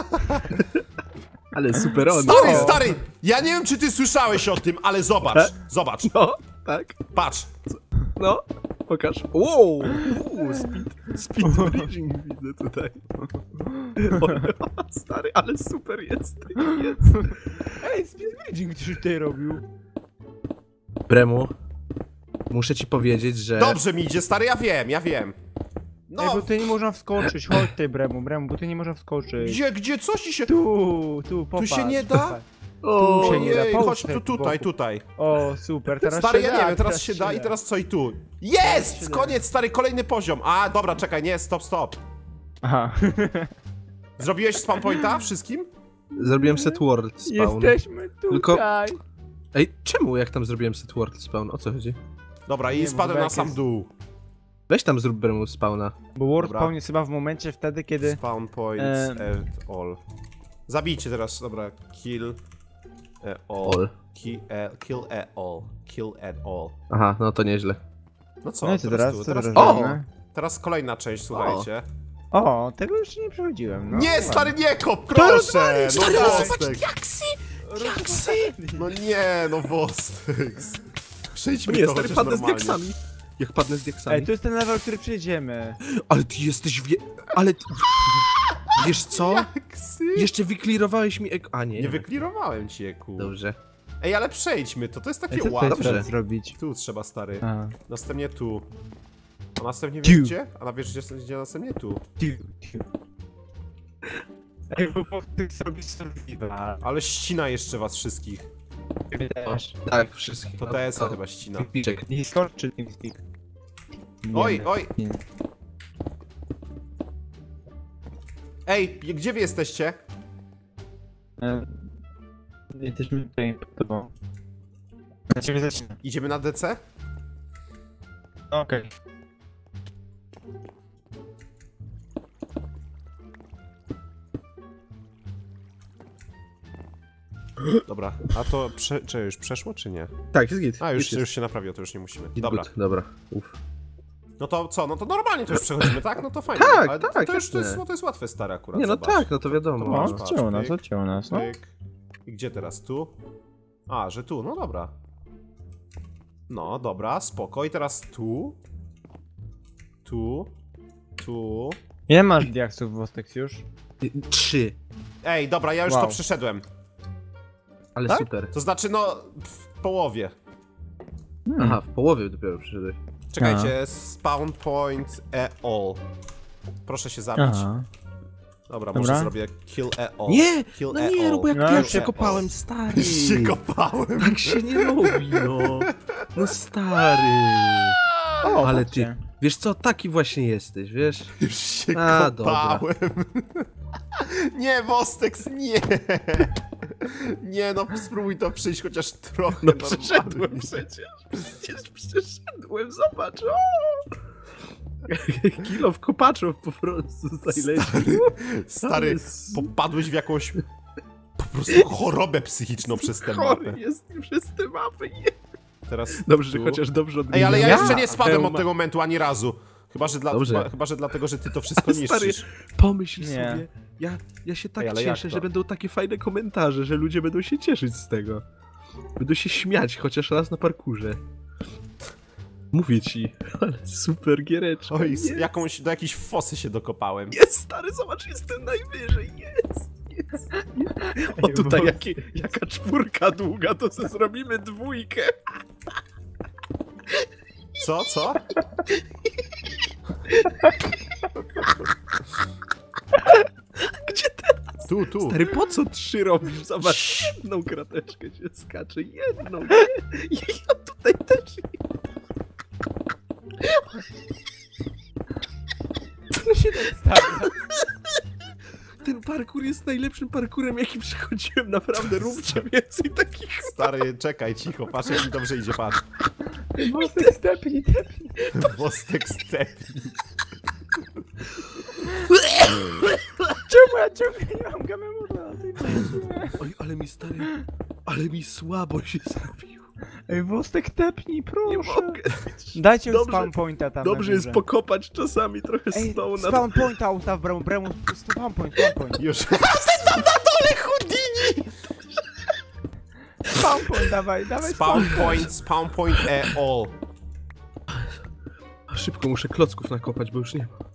Ale super on. Stary, No. stary! Ja nie wiem, czy ty słyszałeś o tym, ale zobacz, zobacz, No, tak. patrz. No, pokaż. Wow! Uuu, speed, speed bridging widzę tutaj. O, stary, ale super jest. jest. ej, speedbridging coś tutaj robił. Bremu, muszę ci powiedzieć, że... Dobrze mi idzie, stary, ja wiem, ja wiem. Ej, bo No, tutaj nie można wskoczyć, chodź tutaj Bremu, Bremu, bo tutaj nie można wskoczyć. gdzie, gdzie, coś ci się... Tu, tu, popatrz. się nie da? popatrz. O, tu się nie da, Ojej, połóż chodź tak tu, z tutaj, boku. tutaj. O, super, teraz Stary, się ja da, nie wiem, teraz się da i teraz co i tu. Jest! się da. Koniec, stary, kolejny poziom. A, dobra, czekaj, nie, stop, stop. Aha. Zrobiłeś spawn pointa wszystkim? Zrobiłem set world spawn. Jesteśmy tutaj. Tylko- Ej, czemu jak tam zrobiłem set world spawn? O co chodzi? Dobra, Nie, i bo spadłem chyba na jak sam jest- dół. Weź tam zrób Bremu spawna. Bo World Dobra. Spawn jest chyba w momencie wtedy, kiedy... Spawn points Em. at all. Zabijcie teraz, dobra, kill. E, all. All. Kill, e, kill e, all. Kill at all. Aha, no to nieźle. No co, No i co teraz teraz? tu, Co teraz, teraz O! robimy? teraz kolejna część, słuchajcie. O, tego jeszcze nie przechodziłem. No, Nie, ładnie. stary, nie kop, proszę! No Stary, Wostek! diaksy! Diaksy! No nie, no Wostek. Przejdźmy Nie, to stary, chociaż padnę z normalnie. diaksami. Jak padnę z diaksami. Ej, to jest ten level, który przejdziemy. Ale ty jesteś wie... Ale ty... Wiesz co? Diaksy? Jeszcze wyklirowałeś mi ek... A nie. Nie wyklirowałem cię, ku. Dobrze. Ej, ale przejdźmy to, to jest Ej, takie co tutaj łatwe. trzeba zrobić? Tu trzeba, stary. A. Następnie tu. A następnie Tiu. wiesz gdzie? A na wiesz gdzie, gdzie następnie tu. Tiu, tiu. Ej, bo po tych zrobić survival. Ale ścina jeszcze was wszystkich. Też. Tak, wszystkich. To T S a chyba ścina. Piczek. Nie skoczy TeamSpeak. Oj, oj! Nie. Ej, gdzie wy jesteście? E, Jesteśmy tutaj pod tobą. Na ciebie zaczyna. Idziemy na D C? Okej. Dobra, a to prze, czy już przeszło, czy nie? Tak, jest git. A, już, Git jest. już się naprawiło, to już nie musimy. Git Dobra. good. Dobra, uff. No to co? No to normalnie to już przechodzimy, tak? No to fajnie. Tak, ale tak, to, to już to jasne. jest, no to jest łatwe, stare akurat. Nie, no zobacz. tak, no to wiadomo. To O, masz, No. patrz, odciął nas, pyk, odciął nas, no. Pyk. I gdzie teraz? Tu? A, że tu, no dobra. No, dobra, spoko. I teraz tu. Tu. Tu. Ile masz diaksów w Ostex już? Y, Trzy. Ej, dobra, ja już Wow. to przeszedłem. Ale Tak? super. To znaczy, no, w połowie. Hmm. Aha, w połowie dopiero przyszedłeś. Czekajcie, spawn point e all. Proszę się zabić. Aha. Dobra, Dobra. może zrobię kill e all. Nie! Kill No e nie, all. no bo jak No, pierwszy się- kopałem, stary. się kopałem. Tak się nie robi, no. No stary. O, Ale chodźcie. ty, wiesz co, taki właśnie jesteś, wiesz? Już się A, kopałem. Nie, Wostex, nie. Nie, no spróbuj to przyjść chociaż trochę. No normalnie. przeszedłem przecież. Przecież przeszedłem, zobacz. O! Kilo w kopaczów po prostu zajleci. Stary, stary, popadłeś w jakąś po prostu chorobę psychiczną przez tę Chory mapę. jestem przez tę mapę. Nie. Teraz Dobrze, że tu. chociaż dobrze Ej, ale ja Ja. jeszcze nie spadłem od Hełma. tego momentu ani razu. Chyba, że, dla, Dobrze. chyba, chyba, że dlatego, że ty to wszystko Stary, niszczysz. pomyśl Nie. sobie. Ja, ja się tak Ej, ale jak cieszę, to? że będą takie fajne komentarze, że ludzie będą się cieszyć z tego. Będą się śmiać chociaż raz na parkurze. Mówię ci, ale super giereczka. Oj, jest, jakąś, do jakiejś fosy się dokopałem. jest, stary, zobacz, jestem najwyżej, jest, jest. O tutaj jaki, jaka czwórka długa, to sobie zrobimy dwójkę. Co, co? Gdzie teraz? Tu, tu. Stary, po co trzy robisz? Zobacz, jedną krateczkę się skacze, jedną, nie? I ja tutaj też. Co się tak stawia? Ten parkour jest najlepszym parkurem, jaki przechodziłem, naprawdę, róbcie więcej takich. Stary, czekaj, cicho, patrz jak mi dobrze idzie, patrz. Wostek stepnij, tepnij. Wostek stepnij. Czemu ja ciągle nie mam gamemoda? Oj, ale mi stary, ale mi słabo się zrobił. Ej, Wostek tepnij, Nie proszę. mogę. Dajcie Dobrze- spawn pointa tam. Dobrze na jest górze. pokopać czasami trochę Ej, stołu na... spawn pointa ustaw, bremu, bremu, spawn point, spawn point. Już. Tam na dole Houdini! Spawn point, dawaj, dawaj Spawn point, spawn point e all. Szybko muszę klocków nakopać, bo już nie ma.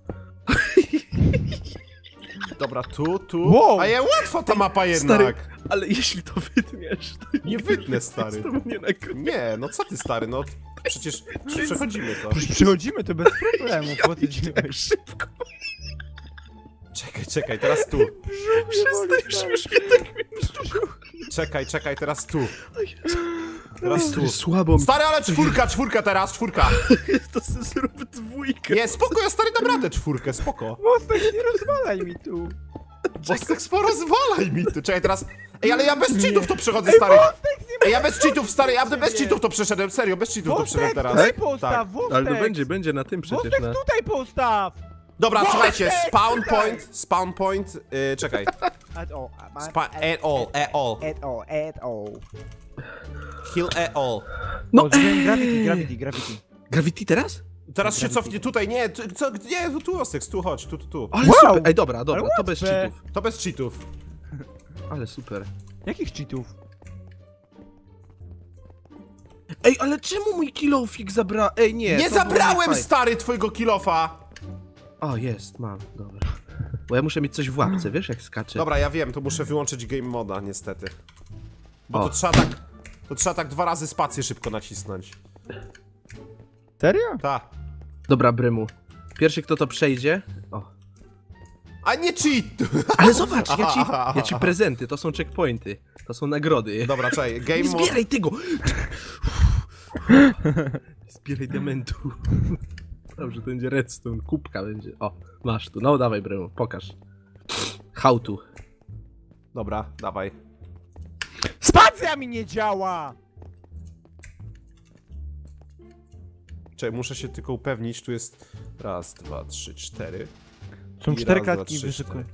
Dobra, tu, tu. Wow. A je łatwo ta mapa Stary, jednak. ale jeśli to wytniesz, to Nie nigdy wytnę, więcej stary. z tobą nie nagrywam. Nie, no co ty stary, no przecież przechodzimy to. Przechodzimy to bez problemu, po co Tak dziwiłeś? szybko. Czekaj, czekaj, teraz tu. Przestań, już mnie tak mnie Czekaj, czekaj, teraz tu. Teraz tu. Stary, słabo mi. Stary, ale czwórka, czwórka teraz, czwórka. To sobie zrób dwójkę. Nie, spoko, ja stary dam radę czwórkę, spoko. Wostek, nie rozwalaj mi tu. Wostek, rozwalaj mi tu. Czekaj, teraz. Ej, ale ja bez cheatów to przechodzę, stary. Ej, ja bez cheatów, stary, ja bez cheatów to przeszedłem, serio, bez cheatów to przeszedłem Wostek, teraz. tutaj postaw, Tak. Wostek. Ale to będzie, będzie na tym przecież. Wostek, Na... tutaj postaw. Dobra, Wostek, słuchajcie, spawn tutaj. point, spawn point, yy, czekaj. At all. Spa at all, at all. At all, at all. Kill at all. No, O, zrobiłem gravity, gravity, gravity. Gravity teraz? Teraz się cofnie tutaj, nie, tu, co, nie, tu, tu Ostex, tu chodź, tu, tu, tu. Ale Wow! super, ej dobra, dobra, Ale to bez łatwe. cheatów. To bez cheatów. Ale super. Jakich cheatów? Ej, ale czemu mój kilofik zabra... Ej, nie. Nie to było zabrałem, fajne. stary, twojego kilofa! O, jest, mam, dobra. Bo ja muszę mieć coś w łapce, wiesz, jak skaczę. Dobra, ja wiem, to muszę wyłączyć game moda, niestety. Bo O. to trzeba tak, to trzeba tak dwa razy spację szybko nacisnąć. Serio? Ta. Dobra, Brymu. Pierwszy, kto to przejdzie... O. A nie cheat! Ale zobacz, ja ci, ja ci prezenty, to są checkpointy. To są nagrody. Dobra, czekaj, game Nie mode... zbieraj tego! Zbieraj diamentu. Dobrze, to będzie redstone, kubka będzie. O, masz tu, no dawaj Brymu, pokaż. How to. Dobra, dawaj. Spacja mi nie działa! Czekaj, muszę się tylko upewnić, tu jest raz, dwa, trzy, cztery. Są I cztery raz, dwa, klatki trzy, wysoko. cztery.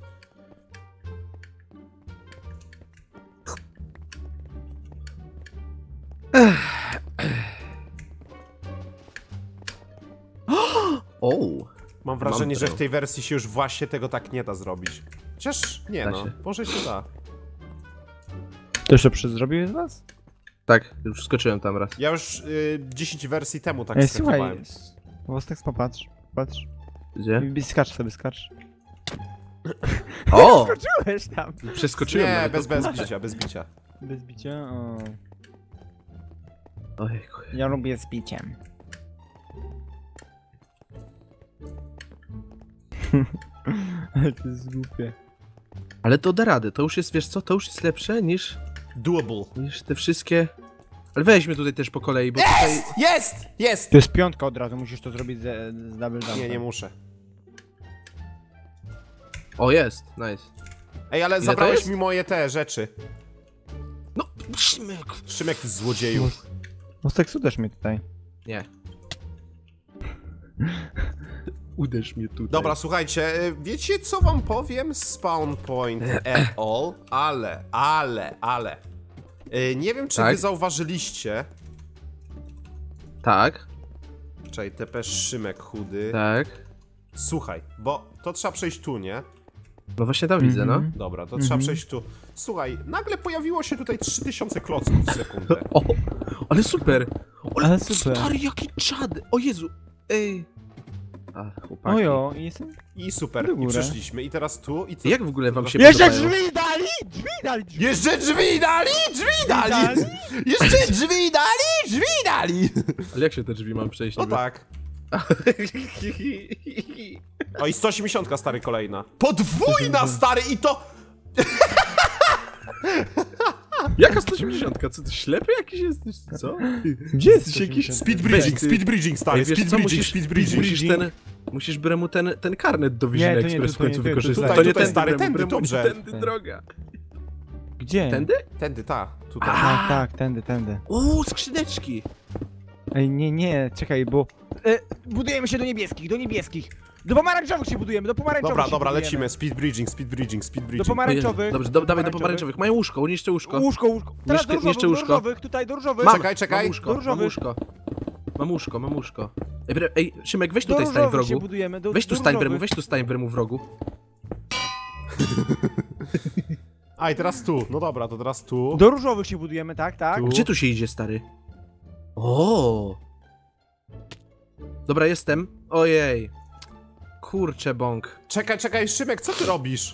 O, Mam wrażenie, że trochę. w tej wersji się już właśnie tego tak nie da zrobić. Chociaż nie Da no, się. może się da. To jeszcze przez zrobił z was? tak, już skoczyłem tam raz. Ja już y, dziesięć wersji temu tak Ej, skakiwałem. słuchaj. Wostek, popatrz. Patrz. Gdzie? Skacz sobie, skacz. O! Skoczyłeś tam. Przeskoczyłem Nie, nawet bez, to- bez bicia, bez bicia. Bez bicia? O. Ojejku. Ja lubię z biciem. Ale to jest głupie. Ale to da radę, to już jest, wiesz co, to już jest lepsze niż, Doable. niż te wszystkie... Ale weźmy tutaj też po kolei, bo tutaj... Jest! Jest! To jest piątka od razu, musisz to zrobić z, z double jumpem. Nie, nie muszę. O, jest, nice. Ej, ale to zabrałeś jest? mi moje te rzeczy. No, Szymek! Szymek, ty złodzieju. Wostek, też mnie tutaj. Nie. Uderz mnie tutaj. Dobra, słuchajcie, y, wiecie co wam powiem? Spawn point at all, ale, ale, ale. Y, nie wiem, czy Tak? wy zauważyliście. Tak, Czekaj, T P Szymek chudy. tak. Słuchaj, bo to trzeba przejść tu, nie? No właśnie tam widzę, no. Mhm. Dobra, to trzeba przejść tu. Słuchaj, nagle pojawiło się tutaj trzy tysiące klocków w sekundę. O, ale super! O, Ale super. Stary, jaki czad! O Jezu! Ej! A, chłopaki. Ojo, i jestem... I super, Do i góry. przeszliśmy. I teraz tu, i tu. Jak w ogóle wam się Jeszcze podobają? drzwi dali! Drzwi dali! Drzwi Jeszcze drzwi dali! Drzwi dali! dali? Jeszcze drzwi dali! Drzwi dali! Ale jak się te drzwi mam przejść? No niby? tak. O i sto osiemdziesiąt stary kolejna. Podwójna stary i to... Jaka sto osiemdziesiąt? Co ty ślepy jakiś jesteś? Co? Gdzie jesteś jakiś Speed bridging, Weź ty. speed bridging stary, Ej, wiesz speed co, bridging, musisz, speed bridging. musisz ten... Musisz Bremu ten, ten karnet do Vision Nie, to nie, Express w to nie, końcu to nie, to wykorzystać. tutaj, To nie tutaj, tędy, stary, Bremu, tędy, Bremu, dobrze. Tędy droga. Gdzie? Tędy? Tędy, ta, tutaj. Tak, tak, tędy, tędy. Uuu, skrzyneczki. Ej, nie, nie, czekaj, bo... E, budujemy się do niebieskich, do niebieskich. Do pomarańczowych się budujemy, do pomarańczowych Dobra, się dobra, budujemy. lecimy. Speed bridging, speed bridging, speed Do bridging. pomarańczowych. Dobrze, do, dawaj do pomarańczowych. Mają łóżko, niszczy łóżko. Łóżko, łóżko. Teraz do Niszczy- różowych, niszczy do łóżko. różowych, tutaj do różowych. Mam, Czekaj, czekaj. Mam łóżko, mam Różowy. łóżko. Mam łóżko, mam łóżko. Ej, bre, ej Szymek, weź Do tutaj stań w różowych się rogu. budujemy, do Weź tu do stań Bremu, różowych. weź tu stań Bremu w rogu. A i teraz tu, no dobra, to teraz tu. Do różowych się budujemy, tak, tak. Tu. Gdzie tu się idzie, stary? O. Dobra, jestem. Ojej. Kurczę bąk. Czekaj, czekaj, Szymek, co ty robisz?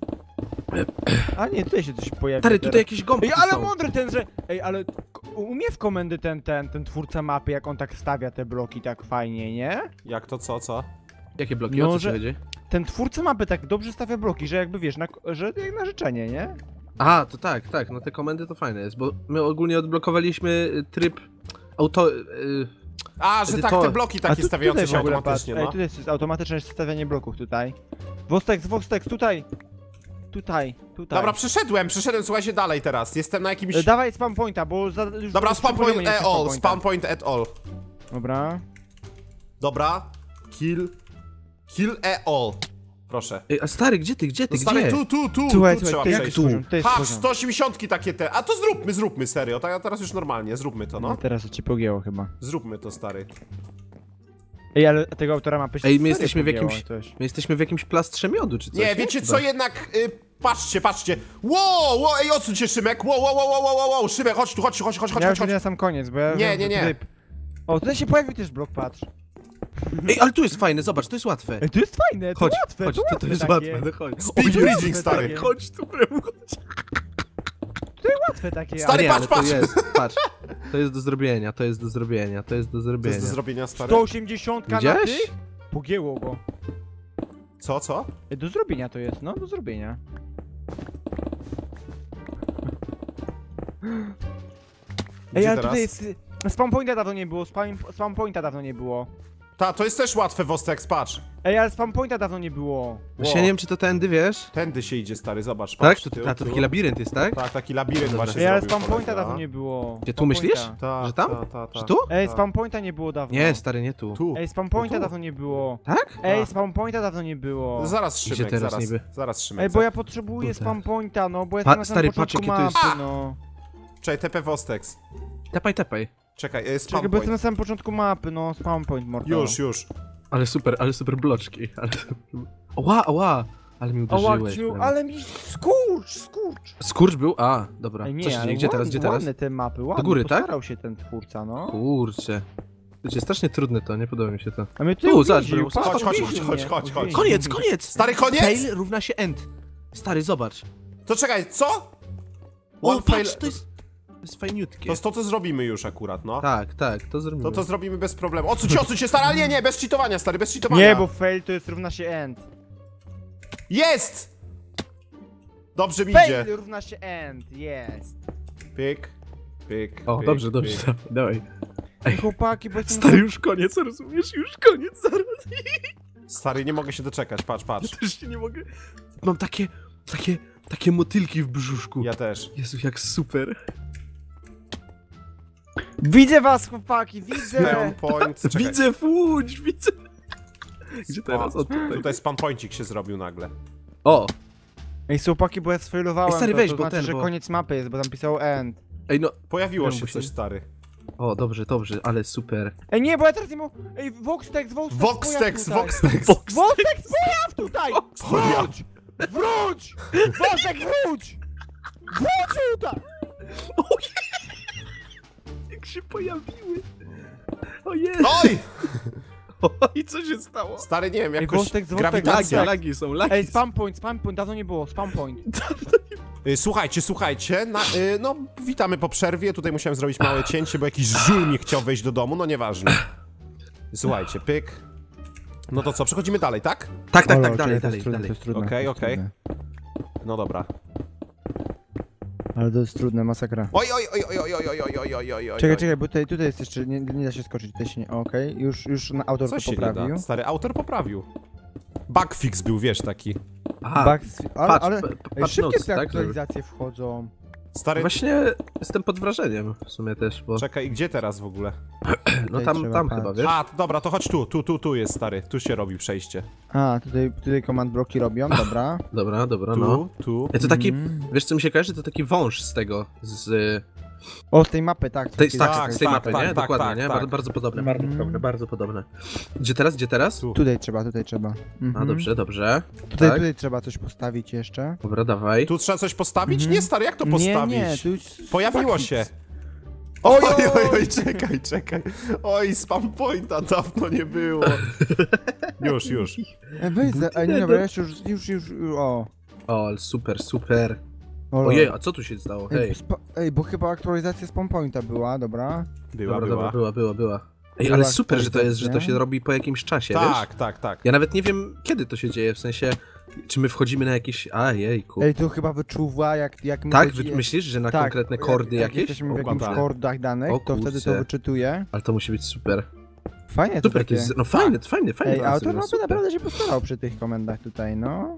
A nie, tutaj się coś pojawia. Stary, teraz. tutaj jakieś gąbki Ej, ale są. mądry ten, że... Ej, ale k- umie w komendy ten, ten, ten twórca mapy, jak on tak stawia te bloki tak fajnie, nie? Jak to, co, co? Jakie bloki? No, O co że- ci chodzi? Ten twórca mapy tak dobrze stawia bloki, że jakby wiesz, na, że jak na życzenie, nie? A, to tak, tak, no te komendy to fajne jest, bo my ogólnie odblokowaliśmy y, tryb auto... Y, A, że tak, Edytor. te bloki A takie tu- stawiające tutaj się w ogóle automatycznie, patrz. no. Ej, tutaj jest automatyczne stawianie bloków tutaj. Wostex, Wostex, tutaj! Tutaj, tutaj. Dobra, przeszedłem, przeszedłem, słuchajcie, dalej teraz. Jestem na jakimś... E, Dawaj spam pointa, bo za, już Dobra, już spawn poziomu point nie at chcę all, pointa. spawn point at all. Dobra. Dobra. Kill. Kill at all. Proszę. Ej, a stary, gdzie ty, gdzie ty, No stary, gdzie? tu, tu, tu, Słuchaj, tu słuchaj, trzeba to jest przejść. tu? poziom, to jest Patrz, poziom. sto osiemdziesiąt takie te. A to zróbmy, zróbmy, serio. Tak, teraz już normalnie, zróbmy to, No no. teraz to ci pogięło chyba. Zróbmy to, stary. Ej, ale tego autora mapy się Ej, my serio jesteśmy w pogięło jakimś- Coś. My jesteśmy w jakimś plastrze miodu, czy coś? Nie, wiecie co, Chyba. jednak, y, patrzcie, patrzcie. Wow, wow, ej, odsuń się, Szymek. Wow, wow, wow, wow, wow, wow, Szymek, chodź tu, chodź, chodź, chodź, chodź, Ja chodź, już chodź. idę na sam koniec, bo ja... Nie, nie, nie. Tutaj... O, tutaj się pojawił też blok, patrz. Ej, ale tu jest fajne, zobacz, to jest łatwe. Ej, to jest fajne, to Chodź, łatwe, chodź, to, to, to jest takie. łatwe, no chodź. Speed Oj, bridging, łatwe stary. takie. Chodź tu, Bremu, chodź. Łatwe takie, Stary, Nie, patrz, ale to patrz. jest, patrz. To jest do zrobienia, to jest do zrobienia, to jest do To zrobienia. jest do zrobienia, stary. sto osiemdziesiąt na Widziałeś? tych? Pogięło go. Co, co? Ej, do zrobienia to jest, no, do zrobienia. Ej, Gdzie ale teraz? tutaj jest... Spawn pointa dawno nie było, spawn, spawn pointa dawno nie było. Ta, to jest też łatwe, Wostek, patrz. Ej, ale spawn pointa dawno nie było. Właśnie nie wiem, czy to tędy, wiesz? Tędy się idzie, stary, zobacz, Tak? patrz. To, tył, a, to tył. taki labirynt jest, tak? Tak, taki labirynt Dobra. właśnie Ej, ale zrobił spawn pointa kolega. dawno nie było. Gdzie, tu Spawn myślisz? pointa. Ta, Że tam? Ta, ta, ta. Czy tu? Ej, Ta. spawn pointa nie było dawno. Nie, stary, nie tu. Tu. Ej, spawn pointa tu. dawno nie było. Tak? Ej, A. spawn pointa dawno nie było. Zaraz, Gdzie Szymek, teraz zaraz, niby? zaraz, Szymek. Ej, bo ja potrzebuję Tutaj. spawn pointa, no, bo A, jestem na stary, samym patrz, początku jakie to jest- mapy, no. Czekaj, T P Wostex. Tepaj, tepaj. Czekaj, e, spam Czekaj, bo jestem na point. samym początku mapy, no, spawn point, mordo. Już, już. Ale super, ale super bloczki. Ale... Oła, oła! Ale mi O, uderzyłeś. Łakciu, Bremu. ale mi skurcz, skurcz. Skurcz był? A, dobra. Ej, Co się ale dzieje? Gdzie teraz, ładne, gdzie teraz? ładne te mapy, ładne. góry, tak? Postarał się ten twórca, no. Kurczę. To jest strasznie trudne to, nie podoba mi się to. A my Tu, tu, zobacz, uwięził, Bremu, patrz, chodź, chodź, uwięził chodź, mnie, chodź, chodź. uwięził. Koniec, koniec! Stary, koniec? Fail równa się end. Stary, zobacz. To czekaj, co? O, One patrz, fail... to jest... To jest fajniutkie. To, to to zrobimy już akurat, no. Tak, tak, to zrobimy. To to zrobimy bez problemu. Odsuń się, odsuń się, stary, ale nie, nie, bez cheatowania, stary, bez cheatowania. Nie, bo fail to jest równa się end. Jest! Dobrze mi idzie. Fail równa się end, jest. Pyk, pyk, O, pyk, dobrze, dobrze, pyk. dawaj, dawaj. Ej, chłopaki, bo jestem... Stary, już koniec, rozumiesz? Już koniec, zaraz. Stary, nie mogę się doczekać, patrz, patrz. Też się nie mogę... Mam takie, takie, takie motylki w brzuszku. Ja też. Jezu, jak super. Widzę was, chłopaki, Spawn widzę! point. Czekaj. Widzę Łódź, widzę... Gdzie teraz? O, tutaj. Tutaj spawn pointik się zrobił nagle. O, Ej, chłopaki, bo ja sfailowałem Ej, stary, to, weź, to bo znaczy, ten, że bo- koniec mapy jest, bo tam pisało end. ej no... Pojawiło Ja się muszę- coś, stary. O, dobrze, dobrze, ale super. Ej, nie, bo ja teraz nie mogę... Ej, Voxtex, Voxtex, Voxtex, pojaw tutaj. Voxtex. Voxtex, pojaw tutaj! Pojaw. Wróć! Wróć! Voxtex, wróć! Wróć tutaj! Jak się pojawiły. O jest. Oj! I co się stało? Stary, nie wiem, Ej, jakoś Wostek, Wostek, Lagi, grawitacja. lagi są, lagi Ej, są. spam point, spam point, dawno nie było, spam point. Y, Słuchajcie, słuchajcie, na, y, no witamy po przerwie, tutaj musiałem zrobić małe cięcie, bo jakiś żul mi chciał wejść do domu, no nieważne. Słuchajcie, pyk. No to co, przechodzimy dalej, tak? Tak, tak, Olo, tak, dalej, czekaj, to dalej, jest trudne, dalej. to jest trudne, Okej, to jest okej. trudne. No dobra. Ale to jest trudne, masakra. Oj, oj, oj, oj, oj, oj, oj, oj, oj, oj, oj. Czekaj, czekaj, bo tutaj, tutaj jest jeszcze, nie, nie da się skoczyć, tutaj się nie, okej, już, już na autor Co to się nie poprawił. da? Stary, autor poprawił. Bugfix był, wiesz, taki. Aha, Bugs, ale, patrz, ale pa- ej, patrz szybkie notes, te tak? aktualizacje wchodzą. Stary, Właśnie jestem pod wrażeniem w sumie też, bo... czekaj, gdzie teraz w ogóle? No Tutaj tam, trzeba tam patrzeć. chyba, wiesz? A, to dobra, to chodź tu, tu, tu, tu jest, stary, tu się robi przejście. A, tutaj, tutaj command bloki robią, dobra. Dobra, dobra, Tu, no. tu. Ej, to taki, Mhm. wiesz co mi się kojarzy? To taki wąż z tego, z... O, z tej mapy, tak. Tej, z tak, tak, z tej tak, mapy, tak, nie? tak, Dokładnie, tak, nie? tak. Bardzo, bardzo podobne, bardzo Mhm. podobne, bardzo podobne. Gdzie teraz, gdzie teraz? Tu. Tutaj trzeba, tutaj trzeba. Mhm. A, dobrze, dobrze. Tutaj, tak. tutaj trzeba coś postawić jeszcze. Dobra, dawaj. Tu trzeba coś postawić? Mhm. Nie, stary, jak to postawić? Nie, nie, tu już... Pojawiło fuck się. it. Oj, Oj, oj, oj, oj. oj, czekaj, czekaj. Oj, spam pointa dawno nie było. Już, już. E, Weź za... Ej, nie, dobra, jeszcze już, już, już, już, o. O, ale super, super. o Ojej, a co tu się stało? Ej, Hej. spa... Ej, bo chyba aktualizacja spawn pointa była, dobra. Była, Dobra, była. dobra, była, była, była. Ej, Była ale super, że to jest, że to aktualizacja. się robi po jakimś czasie, wiesz? Tak, tak, tak. Ja nawet nie wiem, kiedy to się dzieje, w sensie, czy my wchodzimy na jakieś... A, jejku. Ej, tu chyba wyczuwa, jak, jak my Tak? chodzi- Wy myślisz, że na tak, konkretne jak- kordy jak jakieś? jesteśmy w O, jakimś tak. kordach danych, O to wtedy to kurczę. wyczytuje. Ale to musi być super. Fajnie to Super, to takie. jest... No fajne, to fajne, fajne. Ej, bardzo, autor no, mapy super. naprawdę się postarał przy tych komendach tutaj, no.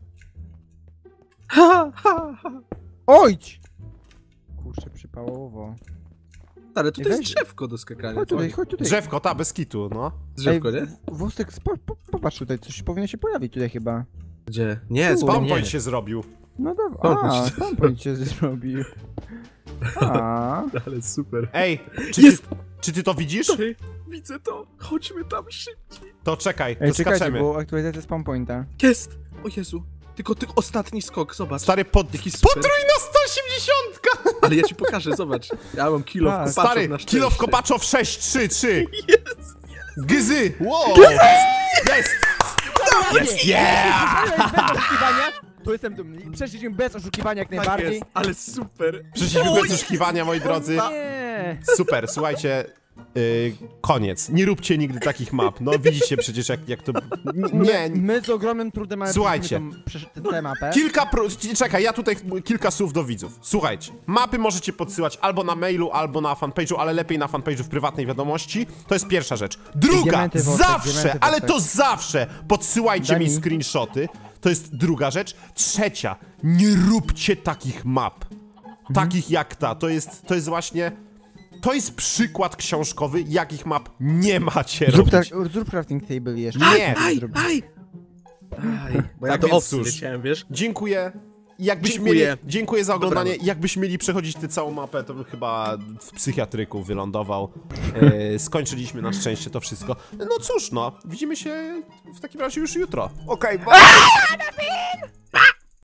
Ha, ha, ha. Ojdź! Kurczę, przypałowo. Ale tutaj Ej, jest weź- drzewko do skakania. Chodź tutaj, chodź tutaj. Drzewko, ta, bez kitu, no. Drzewko, Ej, nie? w- Wostek, spo, po, popatrz tutaj, coś powinno się pojawić tutaj chyba. Gdzie? Nie, Spawn nie. point się zrobił. No dobra, O, a, myślę- tam point się zrobił. A, Ale super. Ej, czy ty, Jest! czy ty to widzisz? Ty, widzę to. Chodźmy tam szybciej. To czekaj, ej, to czekajcie, skaczemy. bo aktualizacja spawn pointa. Jest! O Jezu. Tylko tylko ostatni skok, zobacz. Stary, pod... Jaki super. potrójna sto osiemdziesiąt! Ale ja ci pokażę, zobacz. Ja mam kilo w Tak. kopaczu Stary, na kilo w szczęście. kopaczow sześć, trzy, trzy. Jest! Gzy! Wow! Jest! Jest! Yeah! Bez oszukiwania, to jestem dumny. Przeszliśmy bez oszukiwania jak Tak najbardziej. jest, ale super. Przeszliśmy Oj! bez oszukiwania, moi drodzy. Nie! Super, słuchajcie. Yy, koniec. Nie róbcie nigdy takich map. No widzicie przecież jak, jak to... Nie, My, my z ogromnym trudem mamy Słuchajcie. tę mapę. Kilka pro... Czekaj, ja tutaj kilka słów do widzów. Słuchajcie, mapy możecie podsyłać albo na mailu, albo na fanpage'u, ale lepiej na fanpage'u w prywatnej wiadomości. To jest pierwsza rzecz. Druga, Diamenty Wostek, zawsze, diamenty ale Wostek. to zawsze podsyłajcie Daj mi mi. screenshoty. To jest druga rzecz. Trzecia, nie róbcie takich map. Mhm. Takich jak ta. To jest, to jest właśnie... To jest przykład książkowy, jakich map nie macie Zrób, robić. tak, zrób crafting table jeszcze. Nie. Aj, Zrób. aj! Aj, bo ja Tak do więc owcy cóż. leciałem, wiesz? Dziękuję. Jakbyś Dziękuję. Mieli, dziękuję za oglądanie. Dobranoc. Jakbyśmy mieli przechodzić tę całą mapę, to bym chyba w psychiatryku wylądował. E, skończyliśmy na szczęście to wszystko. No cóż, no, widzimy się w takim razie już jutro. Okej, okay, bye!